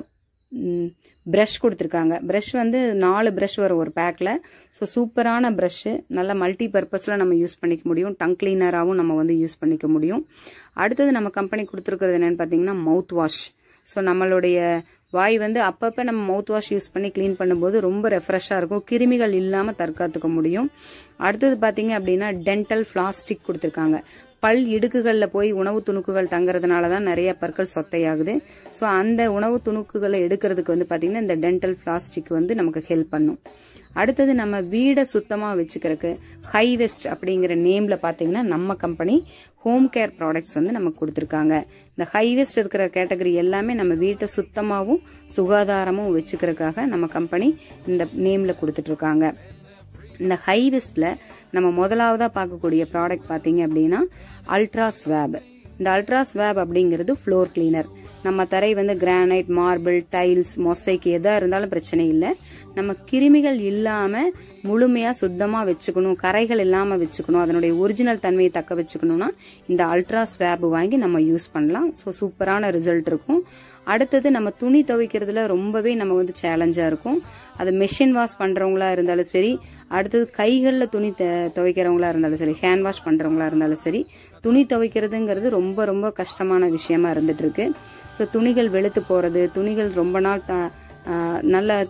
பிரஷ் கொடுத்துருக்காங்க. பிரஷ் வந்து நாலு பிரஷ் வரும் ஒரு பேக்ல. ஸோ சூப்பரான பிரஷ், நல்ல மல்டி பர்பஸ்ல நம்ம யூஸ் பண்ணிக்க முடியும். டங் கிளீனராகவும் நம்ம வந்து யூஸ் பண்ணிக்க முடியும். அடுத்தது நம்ம கம்பெனி கொடுத்துருக்கிறது என்னன்னு பாத்தீங்கன்னா மவுத் வாஷ். ஸோ நம்மளுடைய வாய் வந்து அப்பப்ப நம்ம மவுத் வாஷ் யூஸ் பண்ணி கிளீன் பண்ணும்போது ரொம்ப ரெஃப்ரெஷ்ஷா இருக்கும், கிருமிகள் இல்லாம தற்காத்துக்க முடியும். அடுத்தது பாத்தீங்க அப்படின்னா டென்டல் பிளாஸ்டிக் கொடுத்துருக்காங்க. பல் இடுக்குகள்ல போய் உணவு துணுக்குகள் தங்குறதுனாலதான் நிறைய பற்கள் சொத்தையாகுது. ஸோ அந்த உணவு துணுக்குகளை எடுக்கிறதுக்கு வந்து பாத்தீங்கன்னா இந்த டென்டல் பிளாஸ்டிக் வந்து நமக்கு ஹெல்ப் பண்ணும். அடுத்தது நம்ம வீடை சுத்தமா வச்சுக்கிறதுக்கு ஹைவெஸ்ட் அப்படிங்கிற நேம்ல பாத்தீங்கன்னா நம்ம கம்பெனி ஹோம் கேர் ப்ராடக்ட்ஸ் வந்து நமக்கு கொடுத்துருக்காங்க. இந்த ஹைவெஸ்ட் இருக்கிற கேட்டகரி எல்லாமே நம்ம வீட்டை சுத்தமாவும் சுகாதாரமும் வச்சுக்கிறதுக்காக நம்ம கம்பெனி இந்த நேம்ல கொடுத்துட்டு இருக்காங்க. இந்த ஹைவெஸ்ட்ல நம்ம முதலாவதா பார்க்கக்கூடிய ப்ராடக்ட் பாத்தீங்க அப்படின்னா அல்ட்ரா ஸ்வாப். இந்த அல்ட்ரா ஸ்வாப் அப்படிங்கிறது ஃப்ளோர் கிளீனர். நம்ம தரை வந்து கிரானைட், மார்பிள், டைல்ஸ், மொசைக் எதா இருந்தாலும் பிரச்சனை இல்லை. நம்ம கிருமிகள் இல்லாம முழுமையா சுத்தமா வச்சுக்கணும், கரைகள் இல்லாம வச்சுக்கணும், அதனுடைய ஒரிஜினல் தன்மையை தக்க வச்சுக்கணும்னா இந்த அல்ட்ரா ஸ்வாப் வாங்கி நம்ம யூஸ் பண்ணலாம். ஸோ சூப்பரான ரிசல்ட் இருக்கும். அடுத்தது நம்ம துணி துவைக்கிறதுல ரொம்பவே நம்ம வந்து சேலஞ்சா இருக்கும். அது மெஷின் வாஷ் பண்றவங்களா இருந்தாலும் சரி, அடுத்தது கைகள்ல துணி துவைக்கிறவங்களா இருந்தாலும் சரி, ஹேண்ட் வாஷ் பண்றவங்களா இருந்தாலும் சரி, துணி துவைக்கிறதுங்கிறது ரொம்ப ரொம்ப கஷ்டமான விஷயமா இருந்துட்டு இருக்கு. ஸோ துணிகள் வெளுத்து போறது, துணிகள் ரொம்ப நாள் நல்ல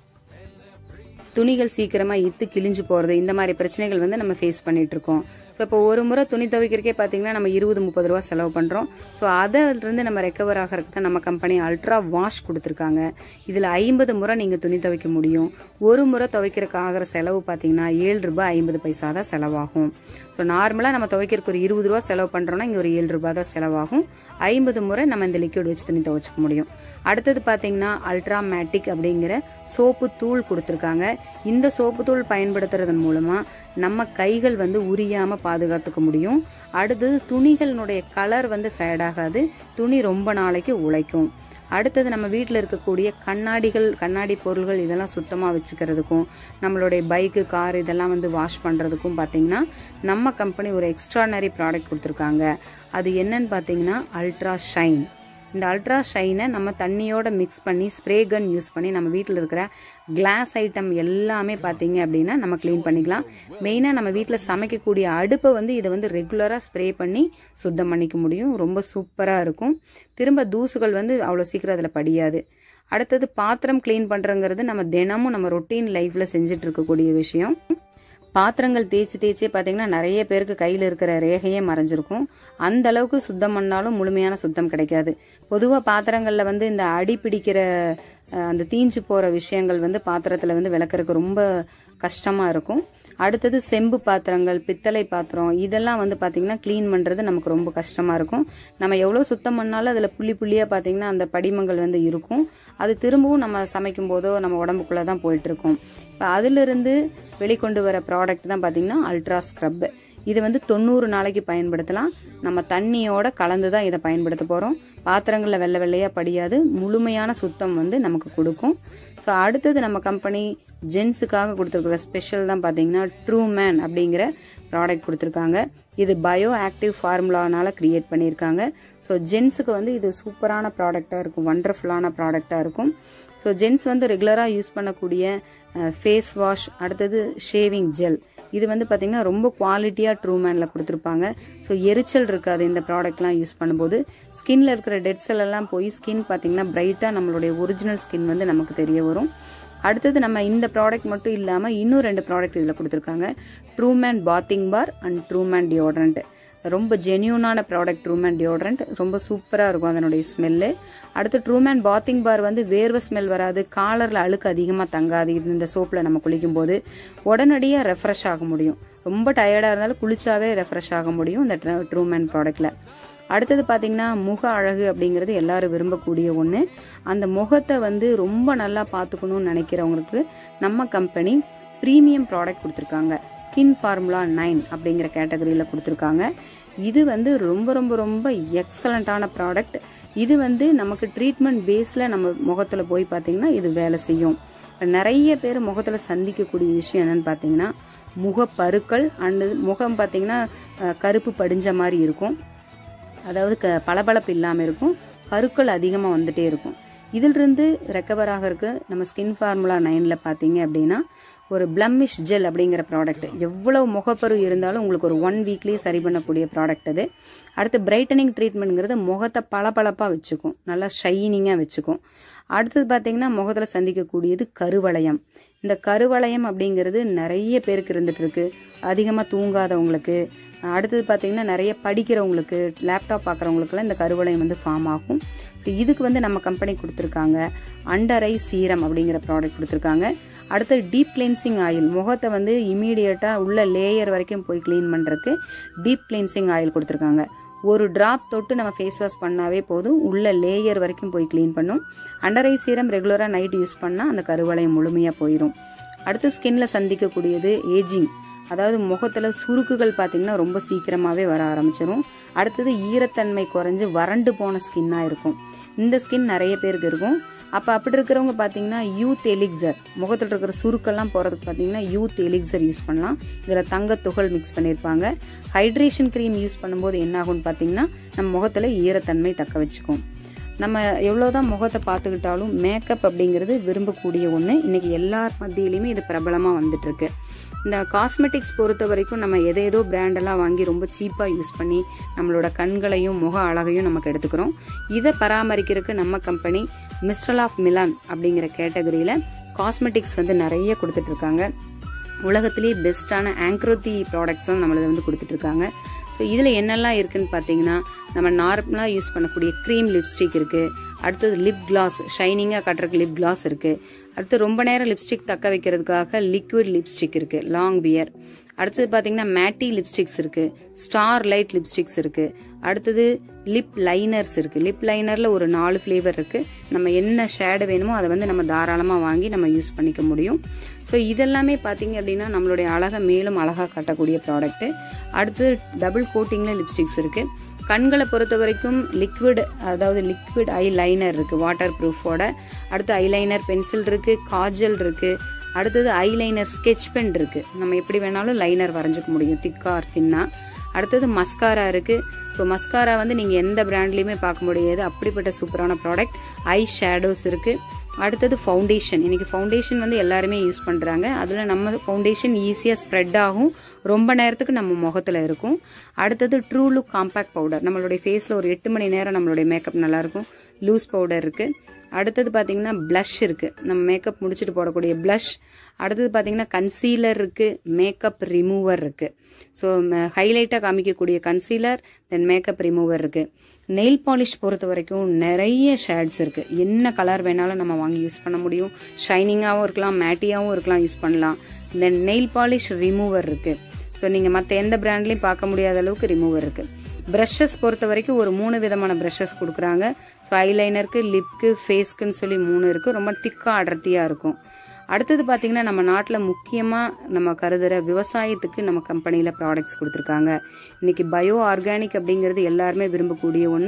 துணிகள் சீக்கிரமா இத்து கிழிஞ்சு போறது, இந்த மாதிரி பிரச்சனைகள் வந்து நம்ம ஃபேஸ் பண்ணிட்டு இருக்கோம். ஸோ இப்போ ஒரு முறை துணி துவைக்கிறக்கே பாத்தீங்கன்னா நம்ம இருபது முப்பது ரூபா செலவு பண்றோம். ஸோ அதில் இருந்து நம்ம ரெக்கவர் ஆகிறதுக்கு தான் நம்ம கம்பெனி அல்ட்ரா வாஷ் கொடுத்துருக்காங்க. இதுல ஐம்பது முறை நீங்க துணி துவைக்க முடியும். ஒரு முறை துவைக்கிறதுக்கு ஆகிற செலவு பாத்தீங்கன்னா ஏழு ரூபாய் ஐம்பது பைசா தான் செலவாகும். ஸோ நார்மலா நம்ம துவைக்கிறதுக்கு ஒரு இருபது ரூபா செலவு பண்றோம்னா இங்க ஒரு ஏழு ரூபாய் தான் செலவாகும். ஐம்பது முறை நம்ம இந்த லிக்விட் வச்சு துணி துவைச்சிக்க முடியும். அடுத்தது பாத்தீங்கன்னா அல்ட்ரா மேட்டிக் அப்படிங்கிற சோப்பு தூள் கொடுத்துருக்காங்க. இந்த சோப்பு தூள் பயன்படுத்துறதன் மூலமா நம்ம கைகள் வந்து உரியாம பாதுகாத்துக்க முடியும். அடுத்தது துணிகளினுடைய கலர் வந்து ஃபேட் ஆகாது, துணி ரொம்ப நாளைக்கு உழைக்கும். அடுத்தது நம்ம வீட்டில் இருக்கக்கூடிய கண்ணாடிகள், கண்ணாடி பொருள்கள் இதெல்லாம் சுத்தமா வச்சுக்கிறதுக்கும், நம்மளுடைய பைக்கு, கார் இதெல்லாம் வந்து வாஷ் பண்றதுக்கும் பாத்தீங்கன்னா நம்ம கம்பெனி ஒரு எக்ஸ்ட்ரானரி ப்ராடக்ட் கொடுத்துருக்காங்க. அது என்னன்னு பாத்தீங்கன்னா அல்ட்ரா ஷைன். இந்த அல்ட்ரா ஷைனை நம்ம தண்ணியோட மிக்ஸ் பண்ணி ஸ்ப்ரே கன் யூஸ் பண்ணி நம்ம வீட்டில் இருக்கிற கிளாஸ் ஐட்டம் எல்லாமே பார்த்தீங்க அப்படின்னா நம்ம கிளீன் பண்ணிக்கலாம். மெயினாக நம்ம வீட்டில் சமைக்கக்கூடிய அடுப்பை வந்து இதை வந்து ரெகுலராக ஸ்ப்ரே பண்ணி சுத்தம் பண்ணிக்க முடியும். ரொம்ப சூப்பராக இருக்கும். திரும்ப தூசுகள் வந்து அவ்வளோ சீக்கிரம் அதில் படியாது. அடுத்தது பாத்திரம் கிளீன் பண்ணுறங்கிறது நம்ம தினமும் நம்ம ரொட்டீன் லைஃப்பில் செஞ்சுட்டு இருக்கக்கூடிய விஷயம். பாத்திரங்கள் தேய்ச்சி தேய்ச்சே பார்த்தீங்கன்னா நிறைய பேருக்கு கையில் இருக்கிற ரேகையே மறைஞ்சிருக்கும். அந்த அளவுக்கு சுத்தம் பண்ணாலும் முழுமையான சுத்தம் கிடைக்காது. பொதுவாக பாத்திரங்களில் வந்து இந்த அடி பிடிக்கிற அந்த தீஞ்சு போகிற விஷயங்கள் வந்து பாத்திரத்தில் வந்து விளக்குறதுக்கு ரொம்ப கஷ்டமாக இருக்கும். அடுத்தது செம்பு பாத்திரங்கள், பித்தளை பாத்திரம் இதெல்லாம் வந்து பாத்தீங்கன்னா கிளீன் பண்றது நமக்கு ரொம்ப கஷ்டமா இருக்கும். நம்ம எவ்வளவு சுத்தம் பண்ணாலும் அதுல புள்ளி புள்ளியா பாத்தீங்கன்னா அந்த படிமங்கள் வந்து இருக்கும். அது திரும்பவும் நம்ம சமைக்கும் போதோ நம்ம உடம்புக்குள்ளதான் போயிட்டு இருக்கும். இப்ப அதுல இருந்து வெளிக்கொண்டு வர ப்ராடக்ட் தான் பாத்தீங்கன்னா அல்ட்ரா ஸ்க்ரப். இது வந்து தொண்ணூறு நாளைக்கு பயன்படுத்தலாம். நம்ம தண்ணியோட கலந்துதான் இதை பயன்படுத்த போறோம். பாத்திரங்கள்ல வெள்ளை வெள்ளையா படியாது, முழுமையான சுத்தம் வந்து நமக்கு கொடுக்கும். ஸோ அடுத்தது நம்ம கம்பெனி ஜென்ஸுக்காக கொடுத்துருக்குற ஸ்பெஷல் தான் பாத்தீங்கன்னா ட்ரூ மேன் அப்படிங்கிற ப்ராடக்ட் கொடுத்துருக்காங்க. இது பயோ ஆக்டிவ் ஃபார்முலானால கிரியேட் பண்ணியிருக்காங்க. ஸோ ஜென்ஸுக்கு வந்து இது சூப்பரான ப்ராடக்டா இருக்கும், வண்டர்ஃபுல்லான ப்ராடக்டா இருக்கும். ஸோ ஜென்ஸ் வந்து ரெகுலரா யூஸ் பண்ணக்கூடிய ஃபேஸ் வாஷ், அடுத்தது ஷேவிங் ஜெல், இது வந்து பாத்தீங்கன்னா ரொம்ப குவாலிட்டியா ட்ரூ மேன்ல கொடுத்துருப்பாங்க. ஸோ எரிச்சல் இருக்காது இந்த ப்ராடக்ட்லாம் யூஸ் பண்ணும்போது. ஸ்கின்ல இருக்கிற டெட் செல் எல்லாம் போய் ஸ்கின் பாத்தீங்கன்னா பிரைட்டா நம்மளுடைய ஒரிஜினல் ஸ்கின் வந்து நமக்கு தெரிய வரும். அடுத்தது நம்ம இந்த ப்ராடக்ட் மட்டும் இல்லாம இன்னும் ரெண்டு ப்ராடக்ட் இதுல கொடுத்துருக்காங்க. True man bathing bar and true man deodorant. ரொம்ப ஜென்யூனான ப்ராடக்ட் ட்ரூ மேன் டியோட்ரண்ட். ரொம்ப சூப்பரா இருக்கும் அதனுடைய ஸ்மெல்லு. அடுத்து ட்ரூ மேன் பாத்திங் பார் வந்து வேர்வை ஸ்மெல் வராது, காலர்ல அழுக்கு அதிகமா தங்காது. இது இந்த சோப்ல நம்ம குளிக்கும் போது உடனடியா ரெஃப்ரெஷ் ஆக முடியும். ரொம்ப டயர்டா இருந்தாலும் குளிச்சாவே ரெஃப்ரெஷ் ஆக முடியும் இந்த ட்ரூ மேன் ப்ராடக்ட்ல. அடுத்தது பாத்தீங்கன்னா முக அழகு அப்படிங்கிறது எல்லாரும் விரும்பக்கூடிய ஒண்ணு. அந்த முகத்தை வந்து ரொம்ப நல்லா பாத்துக்கணும்னு நினைக்கிறவங்களுக்கு நம்ம கம்பெனி பிரீமியம் ப்ராடக்ட் கொடுத்துருக்காங்க. ஸ்கின் ஃபார்முலா நைன் அப்படிங்கிற கேட்டகரியில கொடுத்துருக்காங்க. இது வந்து ரொம்ப ரொம்ப ரொம்ப எக்ஸலண்டான ப்ராடக்ட். இது வந்து நமக்கு ட்ரீட்மெண்ட் பேஸ்ல நம்ம முகத்துல போய் பாத்தீங்கன்னா இது வேலை செய்யும். நிறைய பேர் முகத்துல சந்திக்கக்கூடிய விஷயம் என்னன்னு பாத்தீங்கன்னா முகப்பருக்கள் அண்ட் முகம் பாத்தீங்கன்னா கருப்பு படிஞ்ச மாதிரி இருக்கும். அதாவது பளபளப்பு இல்லாம இருக்கும், பருக்கள் அதிகமா வந்துட்டே இருக்கும். இதுல இருந்து ரெக்கவர் ஆகிறதுக்கு நம்ம ஸ்கின் ஃபார்முலா நைன்ல பாத்தீங்க அப்படின்னா ஒரு பிளம்மிஷ் ஜெல் அப்படிங்கிற ப்ராடக்ட். எவ்வளவு முகப்பரு இருந்தாலும் உங்களுக்கு ஒரு ஒன் வீக்லயே சரி பண்ணக்கூடிய ப்ராடக்ட் அது. அடுத்து பிரைட்டனிங் ட்ரீட்மெண்ட்ங்கிறது முகத்தை பளபளப்பா வச்சுக்கும், நல்லா ஷைனிங்கா வச்சுக்கும். அடுத்தது பாத்தீங்கன்னா முகத்துல சந்திக்கக்கூடியது கருவளையம். இந்த கருவளையம் அப்படிங்கிறது நிறைய பேருக்கு இருந்துட்டு இருக்கு, அதிகமா தூங்காதவங்களுக்கு. அடுத்தது பாத்தீங்கன்னா நிறைய படிக்கிறவங்களுக்கு, லேப்டாப் பாக்குறவங்களுக்குலாம் இந்த கருவளையம் வந்து ஃபார்ம் ஆகும். இதுக்கு வந்து நம்ம கம்பெனி கொடுத்துருக்காங்க அண்டர் ஐ சீரம் அப்படிங்கிற ப்ராடக்ட் கொடுத்துருக்காங்க. அடுத்து டீப் கிளென்சிங் ஆயில், முகத்தை வந்து இமீடியட்டா உள்ள லேயர் வரைக்கும் போய் கிளீன் பண்றதுக்கு டீப் கிளென்சிங் ஆயில் கொடுத்துருக்காங்க. ஒரு டிராப் தொட்டு நம்ம ஃபேஸ் வாஷ் பண்ணாவே போதும், உள்ள லேயர் வரைக்கும் போய் கிளீன் பண்ணும். அண்டர் ஐ சீரம் ரெகுலரா நைட் யூஸ் பண்ணா அந்த கருவளையம் முழுமையா போயிடும். அடுத்து ஸ்கின்ல சந்திக்கக்கூடியது ஏஜிங், அதாவது முகத்துல சுருக்குகள் பாத்தீங்கன்னா ரொம்ப சீக்கிரமாவே வர ஆரம்பிச்சிடும். அடுத்தது ஈரத்தன்மை குறைஞ்சு வறண்டு போன ஸ்கின்னா இருக்கும். இந்த ஸ்கின் நிறைய பேருக்கு இருக்கும். அப்ப அப்படி இருக்கிறவங்க பாத்தீங்கன்னா யூத் எலிக்சர், முகத்துல இருக்கிற சுருக்கெல்லாம் போறதுக்கு பாத்தீங்கன்னா யூத் எலிக்சர் யூஸ் பண்ணலாம். இதுல தங்க துகள் மிக்ஸ் பண்ணிருப்பாங்க. ஹைட்ரேஷன் கிரீம் யூஸ் பண்ணும்போது என்ன ஆகும்னு பாத்தீங்கன்னா நம்ம முகத்துல ஈரத்தன்மை தக்க வச்சுக்கும். நம்ம எவ்வளவுதான் முகத்தை பார்த்துக்கிட்டாலும் மேக்கப் அப்படிங்கிறது விரும்பக்கூடிய ஒண்ணு. இன்னைக்கு எல்லார் மத்தியிலுமே இது பிரபலமா வந்துட்டு இருக்கு. இந்த காஸ்மெட்டிக்ஸ் பொறுத்த வரைக்கும் நம்ம எதேதோ பிராண்ட் எல்லாம் வாங்கி ரொம்ப சீப்பா யூஸ் பண்ணி நம்மளோட கண்களையும் முக அழகையும் நமக்கு எடுத்துக்கிறோம். இதை பராமரிக்கிறதுக்கு நம்ம கம்பெனி மிஸ்டர் ஆஃப் மிலான் அப்படிங்கிற கேட்டகரியில காஸ்மெட்டிக்ஸ் வந்து நிறைய கொடுத்துட்டு இருக்காங்க. உலகத்திலேயே பெஸ்டான ஆங்க்ரோத்தி ப்ராடக்ட்ஸும் நம்மள வந்து கொடுத்துட்டு இருக்காங்க. ஸோ இதில் என்னெல்லாம் இருக்குன்னு பார்த்தீங்கன்னா நம்ம நார்மலாக யூஸ் பண்ணக்கூடிய க்ரீம் லிப்ஸ்டிக் இருக்கு. அடுத்தது லிப் கிளாஸ், ஷைனிங்காக காட்டுறதுக்கு லிப் கிளாஸ் இருக்கு. அடுத்து ரொம்ப நேரம் லிப்ஸ்டிக் தக்க வைக்கிறதுக்காக லிக்விட் லிப்ஸ்டிக் இருக்கு, லாங் பியர். அடுத்தது பார்த்தீங்கன்னா மேட்டி லிப்ஸ்டிக்ஸ் இருக்கு, ஸ்டார் லைட் லிப்ஸ்டிக்ஸ் இருக்கு. அடுத்தது லிப் லைனர்ஸ் இருக்கு. லிப் லைனர்ல ஒரு நாலு ஃபிளேவர் இருக்கு. நம்ம என்ன ஷேடு வேணுமோ அதை வந்து நம்ம தாராளமா வாங்கி நம்ம யூஸ் பண்ணிக்க முடியும். ஸோ இதெல்லாமே பாத்தீங்க அப்படின்னா நம்மளுடைய அழகை மேலும் அழகா காட்டக்கூடிய ப்ராடக்ட். அடுத்து டபுள் கோட்டிங்ல லிப்ஸ்டிக்ஸ் இருக்கு. கண்களை பொறுத்த வரைக்கும் லிக்விட், அதாவது லிக்விட் ஐ லைனர் இருக்கு வாட்டர் ப்ரூஃபோட. அடுத்து ஐலைனர் பென்சில் இருக்கு, காஜல் இருக்கு. அடுத்தது ஐலைனர் ஸ்கெட்ச் பென் இருக்கு. நம்ம எப்படி வேணாலும் லைனர் வரைஞ்சிக்க முடியும், திக்கா ஆர் தின்னா. அடுத்தது மஸ்காரா இருக்கு. ஸோ மஸ்காரா வந்து நீங்க எந்த பிராண்ட்லயுமே பார்க்க முடியாது, அப்படிப்பட்ட சூப்பரான ப்ராடக்ட். ஐ ஷேடோஸ் இருக்கு. அடுத்தது ஃபவுண்டேஷன். இன்னைக்கு ஃபவுண்டேஷன் வந்து எல்லாருமே யூஸ் பண்றாங்க. அதுல நம்ம ஃபவுண்டேஷன் ஈஸியா ஸ்ப்ரெட் ஆகும், ரொம்ப நேரத்துக்கு நம்ம முகத்துல இருக்கும். அடுத்தது ட்ரூ லுக் காம்பாக்ட் பவுடர், நம்மளுடைய ஃபேஸ்ல ஒரு எட்டு மணி நேரம் நம்மளுடைய மேக்கப் நல்லா இருக்கும். லூஸ் பவுடர் இருக்கு. அடுத்தது பாத்தீங்கன்னா பிளஷ் இருக்கு, நம்ம மேக்கப் முடிச்சுட்டு போடக்கூடிய பிளஷ். அடுத்தது பாத்தீங்கன்னா கன்சீலர் இருக்கு, மேக்கப் ரிமூவர் இருக்கு. ஸோ ஹைலைட்டா காமிக்கக்கூடிய கன்சீலர், தென் மேக்கப் ரிமூவர் இருக்கு. நெயில் பாலிஷ் பொறுத்த வரைக்கும் நிறைய ஷேட்ஸ் இருக்கு. என்ன கலர் வேணாலும் நம்ம வாங்கி யூஸ் பண்ண முடியும். ஷைனிங்காகவும் இருக்கலாம், மேட்டியாகவும் இருக்கலாம், யூஸ் பண்ணலாம். தென் நெயில் பாலிஷ் ரிமூவர் இருக்கு. ஸோ நீங்க மற்ற எந்த பிராண்ட்லயும் பார்க்க முடியாத அளவுக்கு ரிமூவர் இருக்கு. பிரஷஸ் பொறுத்த வரைக்கும் ஒரு மூணு விதமான பிரஷஸ் கொடுக்குறாங்க. ஸோ ஐலைனருக்கு, லிப்க்கு, ஃபேஸ்க்குன்னு சொல்லி மூணு இருக்கு. ரொம்ப திக்கா அடர்த்தியா இருக்கும். அடுத்தது பாத்தீங்கன்னா நம்ம நாட்டுல முக்கியமா நம்ம கருதுற விவசாயத்துக்கு நம்ம கம்பெனில ப்ராடக்ட்ஸ் கொடுத்துருக்காங்க. இன்னைக்கு பயோ ஆர்கானிக் அப்படிங்கிறது எல்லாருமே விரும்பக்கூடிய ஒண்ணு.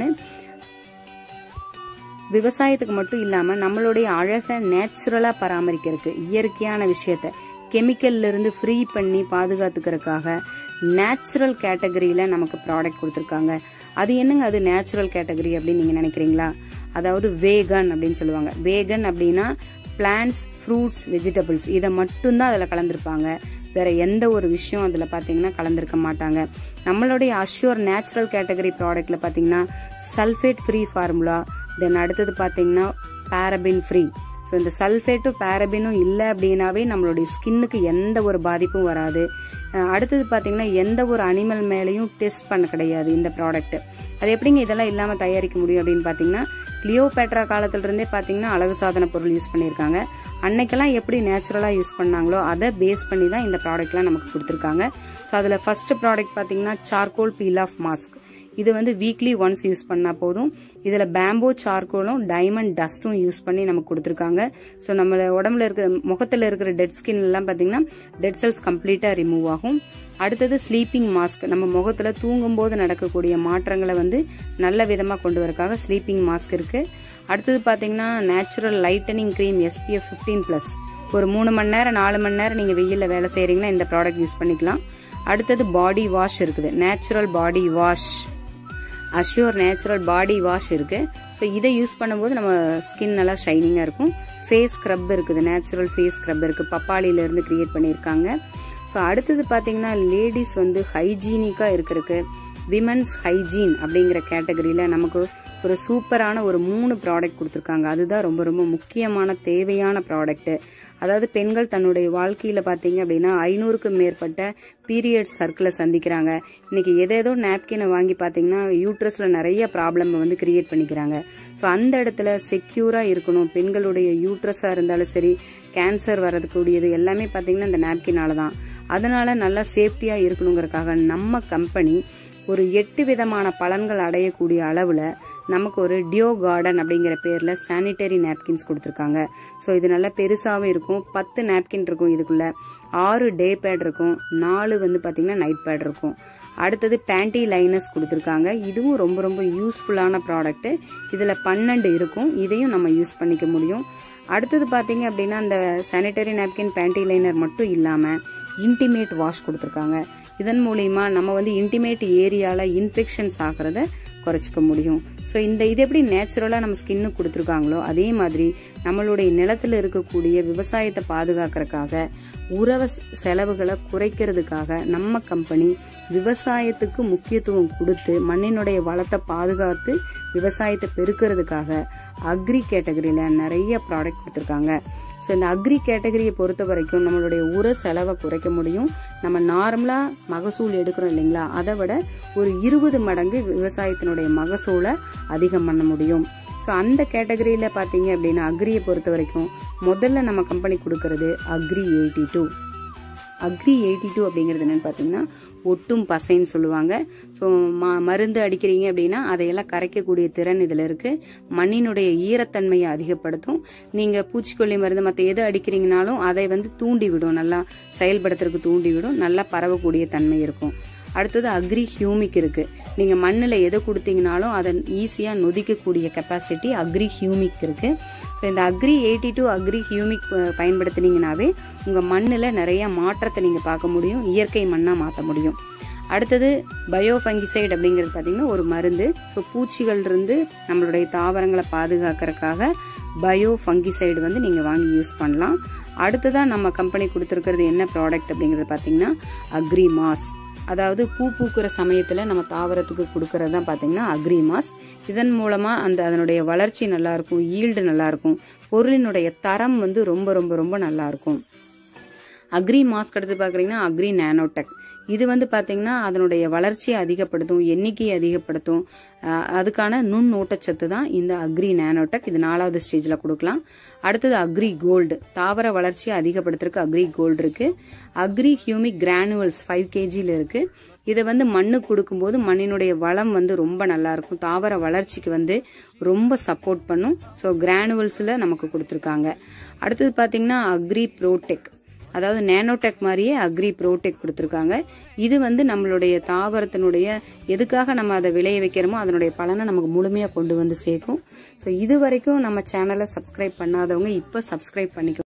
விவசாயத்துக்கு மட்டும் இல்லாம நம்மளுடைய அழகை நேச்சுரலா பராமரிக்கிறதுக்கு, இயற்கையான விஷயத்த கெமிக்கல்ல இருந்து ஃப்ரீ பண்ணி பாதுகாத்துக்கிறதுக்காக நேச்சுரல் கேட்டகரியில நமக்கு ப்ராடக்ட் கொடுத்துருக்காங்க. அது என்னங்க அது நேச்சுரல் கேட்டகரி அப்படின்னு நீங்க நினைக்கிறீங்களா? அதாவது வேகன் அப்படின்னு சொல்லுவாங்க. வேகன் அப்படின்னா பிளான்ட்ஸ், ஃப்ரூட்ஸ், வெஜிடபிள்ஸ் இதை மட்டும்தான் அதுல கலந்துருப்பாங்க. வேற எந்த ஒரு விஷயம் அதுல பாத்தீங்கன்னா கலந்திருக்க மாட்டாங்க. நம்மளுடைய அஷ்யூர் நேச்சுரல் கேட்டகரி ப்ராடக்ட்ல பாத்தீங்கன்னா சல்ஃபேட் ஃப்ரீ ஃபார்முலா, தென் அடுத்தது பாத்தீங்கன்னா பாரபின் ஃப்ரீ. ஸோ இந்த சல்ஃபேட்டும் பாரபினும் இல்லை அப்படின்னாவே நம்மளுடைய ஸ்கின்னுக்கு எந்த ஒரு பாதிப்பும் வராது. அடுத்தது பாத்தீங்கன்னா எந்த ஒரு அனிமல் மேலையும் டெஸ்ட் பண்ண கிடையாது இந்த ப்ராடக்ட். அது எப்படிங்க இதெல்லாம் இல்லாம தயாரிக்க முடியும் அப்படின்னு பாத்தீங்கன்னா கிளியோபேட்ரா காலத்துல இருந்தே பாத்தீங்கன்னா அழகு சாதன பொருள் யூஸ் பண்ணிருக்காங்க. அன்னைக்கெல்லாம் எப்படி நேச்சுரலா யூஸ் பண்ணாங்களோ அதை பேஸ் பண்ணி தான் இந்த ப்ராடக்ட் எல்லாம் நமக்கு கொடுத்திருக்காங்க. ஸோ அதுல ஃபர்ஸ்ட் ப்ராடக்ட் பாத்தீங்கன்னா சார்கோல் பீல் ஆஃப் மாஸ்க். இது வந்து வீக்லி ஒன்ஸ் யூஸ் பண்ணா போதும். இதுல பேம்போ சார்கோலும் டைமண்ட் டஸ்டும் யூஸ் பண்ணி நமக்கு கொடுத்திருக்காங்க. ஸோ நம்ம உடம்புல இருக்கிற முகத்துல இருக்கிற டெட் ஸ்கின் எல்லாம் பாத்தீங்கன்னா டெட் செல்ஸ் கம்ப்ளீட்டா ரிமூவ் ஆகும். அடுத்தது ஸ்லீப்பிங் மாஸ்க், நம்ம முகத்துல தூங்கும் போது நடக்கக்கூடிய மாற்றங்களை வந்து நல்ல விதமா கொண்டு வரக்காக ஸ்லீப்பிங் மாஸ்க் இருக்கு. அடுத்தது பாத்தீங்கன்னா natural lightening cream S P F fifteen plus. ஒரு மூணு மணி நேரம் நாலு மணி நேரம் நீங்க வெயில்ல வேலை செய்யறீங்கன்னா இந்த ப்ராடக்ட் யூஸ் பண்ணிக்கலாம். அடுத்தது பாடி வாஷ் இருக்குது, natural body wash, assure natural body wash இருக்கு. ஸோ இதை யூஸ் பண்ணும்போது நம்ம ஸ்கின் நல்லா ஷைனிங்கா இருக்கும். ஃபேஸ் ஸ்க்ரப் இருக்குது, நேச்சுரல் ஃபேஸ் ஸ்க்ரப் இருக்கு, பப்பாளியில இருந்து கிரியேட் பண்ணியிருக்காங்க. ஸோ அடுத்தது பாத்தீங்கன்னா லேடிஸ் வந்து ஹைஜீனிக்கா இருக்கிறதுக்கு விமன்ஸ் ஹைஜீன் அப்படிங்கிற கேட்டகரியில நமக்கு ஒரு சூப்பரான ஒரு மூணு ப்ராடக்ட் கொடுத்துருக்காங்க. அதுதான் ரொம்ப ரொம்ப முக்கியமான தேவையான ப்ராடக்ட். அதாவது பெண்கள் தன்னுடைய வாழ்க்கையில பாத்தீங்க அப்படின்னா ஐநூறுக்கும் மேற்பட்ட பீரியட் சர்க்கிளை சந்திக்கிறாங்க. இன்னைக்கு எதேதோ நாப்கினை வாங்கி பாத்தீங்கன்னா யூட்ரஸ்ல நிறைய ப்ராப்ளம் வந்து கிரியேட் பண்ணிக்கிறாங்க. ஸோ அந்த இடத்துல செக்யூரா இருக்கணும். பெண்களுடைய யூட்ரஸா இருந்தாலும் சரி, கேன்சர் வரதுக்கூடியது எல்லாமே பாத்தீங்கன்னா இந்த நாப்கினால தான். அதனால நல்லா சேஃப்டியா இருக்கணுங்கிறதுக்காக நம்ம கம்பெனி ஒரு எட்டு விதமான பலன்கள் அடையக்கூடிய அளவுல நமக்கு ஒரு டியோ கார்டன் அப்படிங்கிற பேர்ல சானிட்டரி நாப்கின்ஸ் கொடுத்துருக்காங்க. ஸோ இது நல்லா பெருசாவும் இருக்கும். பத்து நாப்கின் இருக்கும். இதுக்குள்ள ஆறு டே பேட் இருக்கும், நாலு வந்து பாத்தீங்கன்னா நைட் பேட் இருக்கும். அடுத்தது பேண்டி லைனர்ஸ் கொடுத்துருக்காங்க. இதுவும் ரொம்ப ரொம்ப யூஸ்ஃபுல்லான ப்ராடக்ட். இதுல பன்னெண்டு இருக்கும். இதையும் நம்ம யூஸ் பண்ணிக்க முடியும். அடுத்தது பாத்தீங்க அப்படின்னா இந்த சானிட்டரி நாப்கின் பேண்டி லைனர் மட்டும் இல்லாம இன்டிமேட் வாஷ் கொடுத்துருக்காங்க. இதன் மூலியமா நம்ம வந்து இன்டிமேட் ஏரியால இன்ஃபெக்ஷன்ஸ் ஆகிறத குறைச்சிக்க முடியும். ஸோ இந்த இது எப்படி நேச்சுரலா நம்ம ஸ்கின்னு கொடுத்துருக்காங்களோ அதே மாதிரி நம்மளுடைய நிலத்துல இருக்கக்கூடிய விவசாயத்தை பாதுகாக்கிறதுக்காக, உரவ செலவுகளை குறைக்கிறதுக்காக நம்ம கம்பெனி விவசாயத்துக்கு முக்கியத்துவம் கொடுத்து மண்ணினுடைய வளத்தை பாதுகாத்து விவசாயத்தை பெருக்கிறதுக்காக அக்ரி கேட்டகரியில நிறைய ப்ராடக்ட் கொடுத்துருக்காங்க. ஸோ இந்த அக்ரி கேட்டகரியை பொறுத்த வரைக்கும் நம்மளுடைய உர செலவை குறைக்க முடியும். நம்ம நார்மலா மகசூல் எடுக்கிறோம் இல்லைங்களா, அதை விட ஒரு இருபது மடங்கு விவசாயத்தினுடைய மகசூலை அதிகம் பண்ண முடியும். ஸோ அந்த கேட்டகரியில பாத்தீங்க அப்படின்னா அக்ரியை பொறுத்த வரைக்கும் முதல்ல நம்ம கம்பெனி கொடுக்கறது agri eighty two. Agri eighty two அப்படிங்கிறது என்னன்னு பாத்தீங்கன்னா ஒட்டும் பசைன்னு சொல்லுவாங்க. ஸோ மருந்து அடிக்கிறீங்க அப்படின்னா அதையெல்லாம் கரைக்கக்கூடிய திறன் இதுல இருக்கு. மண்ணினுடைய ஈரத்தன்மையை அதிகப்படுத்தும். நீங்க பூச்சிக்கொல்லி மருந்து மற்ற எது அடிக்கிறீங்கனாலும் அதை வந்து தூண்டி விடும், நல்லா செயல்படுத்துறதுக்கு தூண்டி விடும், நல்லா பரவக்கூடிய தன்மை இருக்கும். அடுத்தது அக்ரி ஹியூமிக் இருக்கு. நீங்க மண்ணுல எதை கொடுத்தீங்கனாலும் அதை ஈஸியா நொதிக்கக்கூடிய கெப்பாசிட்டி அக்ரி ஹியூமிக் இருக்கு. இந்த agri eighty two agri humic பயன்படுத்தினீங்கன்னாவே உங்க மண்ணுல நிறைய மாற்றத்தை நீங்க பார்க்க முடியும், இயற்கை மண்ணா மாற்ற முடியும். அடுத்தது பயோ ஃபங்கிசைட் அப்படிங்கிறது பாத்தீங்கன்னா ஒரு மருந்து. ஸோ பூச்சிகள் இருந்து நம்மளுடைய தாவரங்களை பாதுகாக்கிறதுக்காக பயோ ஃபங்கிசைடு வந்து நீங்க வாங்கி யூஸ் பண்ணலாம். அடுத்ததான் நம்ம கம்பெனி கொடுத்துருக்கிறது என்ன ப்ராடக்ட் அப்படிங்கறது பாத்தீங்கன்னா அக்ரி மாஸ். அதாவது பூ பூக்குற சமயத்துல நம்ம தாவரத்துக்கு கொடுக்கறது தான் பாத்தீங்கன்னா அக்ரி மாஸ். இதன் மூலமா அந்த அதனுடைய வளர்ச்சி நல்லா இருக்கும், ஈல்டு நல்லா இருக்கும், பொருளினுடைய தரம் வந்து ரொம்ப ரொம்ப ரொம்ப நல்லா இருக்கும். அக்ரி மாஸ்க் எடுத்து பாக்குறீங்கன்னா அக்ரி நானோடெக். இது வந்து பாத்தீங்கன்னா அதனுடைய வளர்ச்சியை அதிகப்படுத்தும், எண்ணிக்கையை அதிகப்படுத்தும். அதுக்கான நுண் ஊட்டச்சத்து தான் இந்த அக்ரி நானோடெக். இது நாலாவது ஸ்டேஜ்ல கொடுக்கலாம். அடுத்தது அக்ரி கோல்டு, தாவர வளர்ச்சியை அதிகப்படுத்துறதுக்கு அக்ரி கோல்டு இருக்கு. அக்ரி ஹியூமிக் கிரானுவல்ஸ் ஃபைவ் கேஜில இருக்கு. இதை வந்து மண்ணு கொடுக்கும்போது மண்ணினுடைய வளம் வந்து ரொம்ப நல்லா இருக்கும், தாவர வளர்ச்சிக்கு வந்து ரொம்ப சப்போர்ட் பண்ணும். ஸோ கிரானுவல்ஸ்ல நமக்கு கொடுத்துருக்காங்க. அடுத்தது பாத்தீங்கன்னா அக்ரி ப்ரோடெக், அதாவது நேனோடெக் மாதிரியே அக்ரி ப்ரோடெக் கொடுத்துருக்காங்க. இது வந்து நம்மளுடைய தாவரத்தினுடைய எதுக்காக நம்ம அதை விளைய வைக்கிறோமோ அதனுடைய பலனை நமக்கு முழுமையா கொண்டு வந்து சேர்க்கும். ஸோ இது வரைக்கும் நம்ம சேனலை சப்ஸ்கிரைப் பண்ணாதவங்க இப்ப சப்ஸ்கிரைப் பண்ணிக்கோ.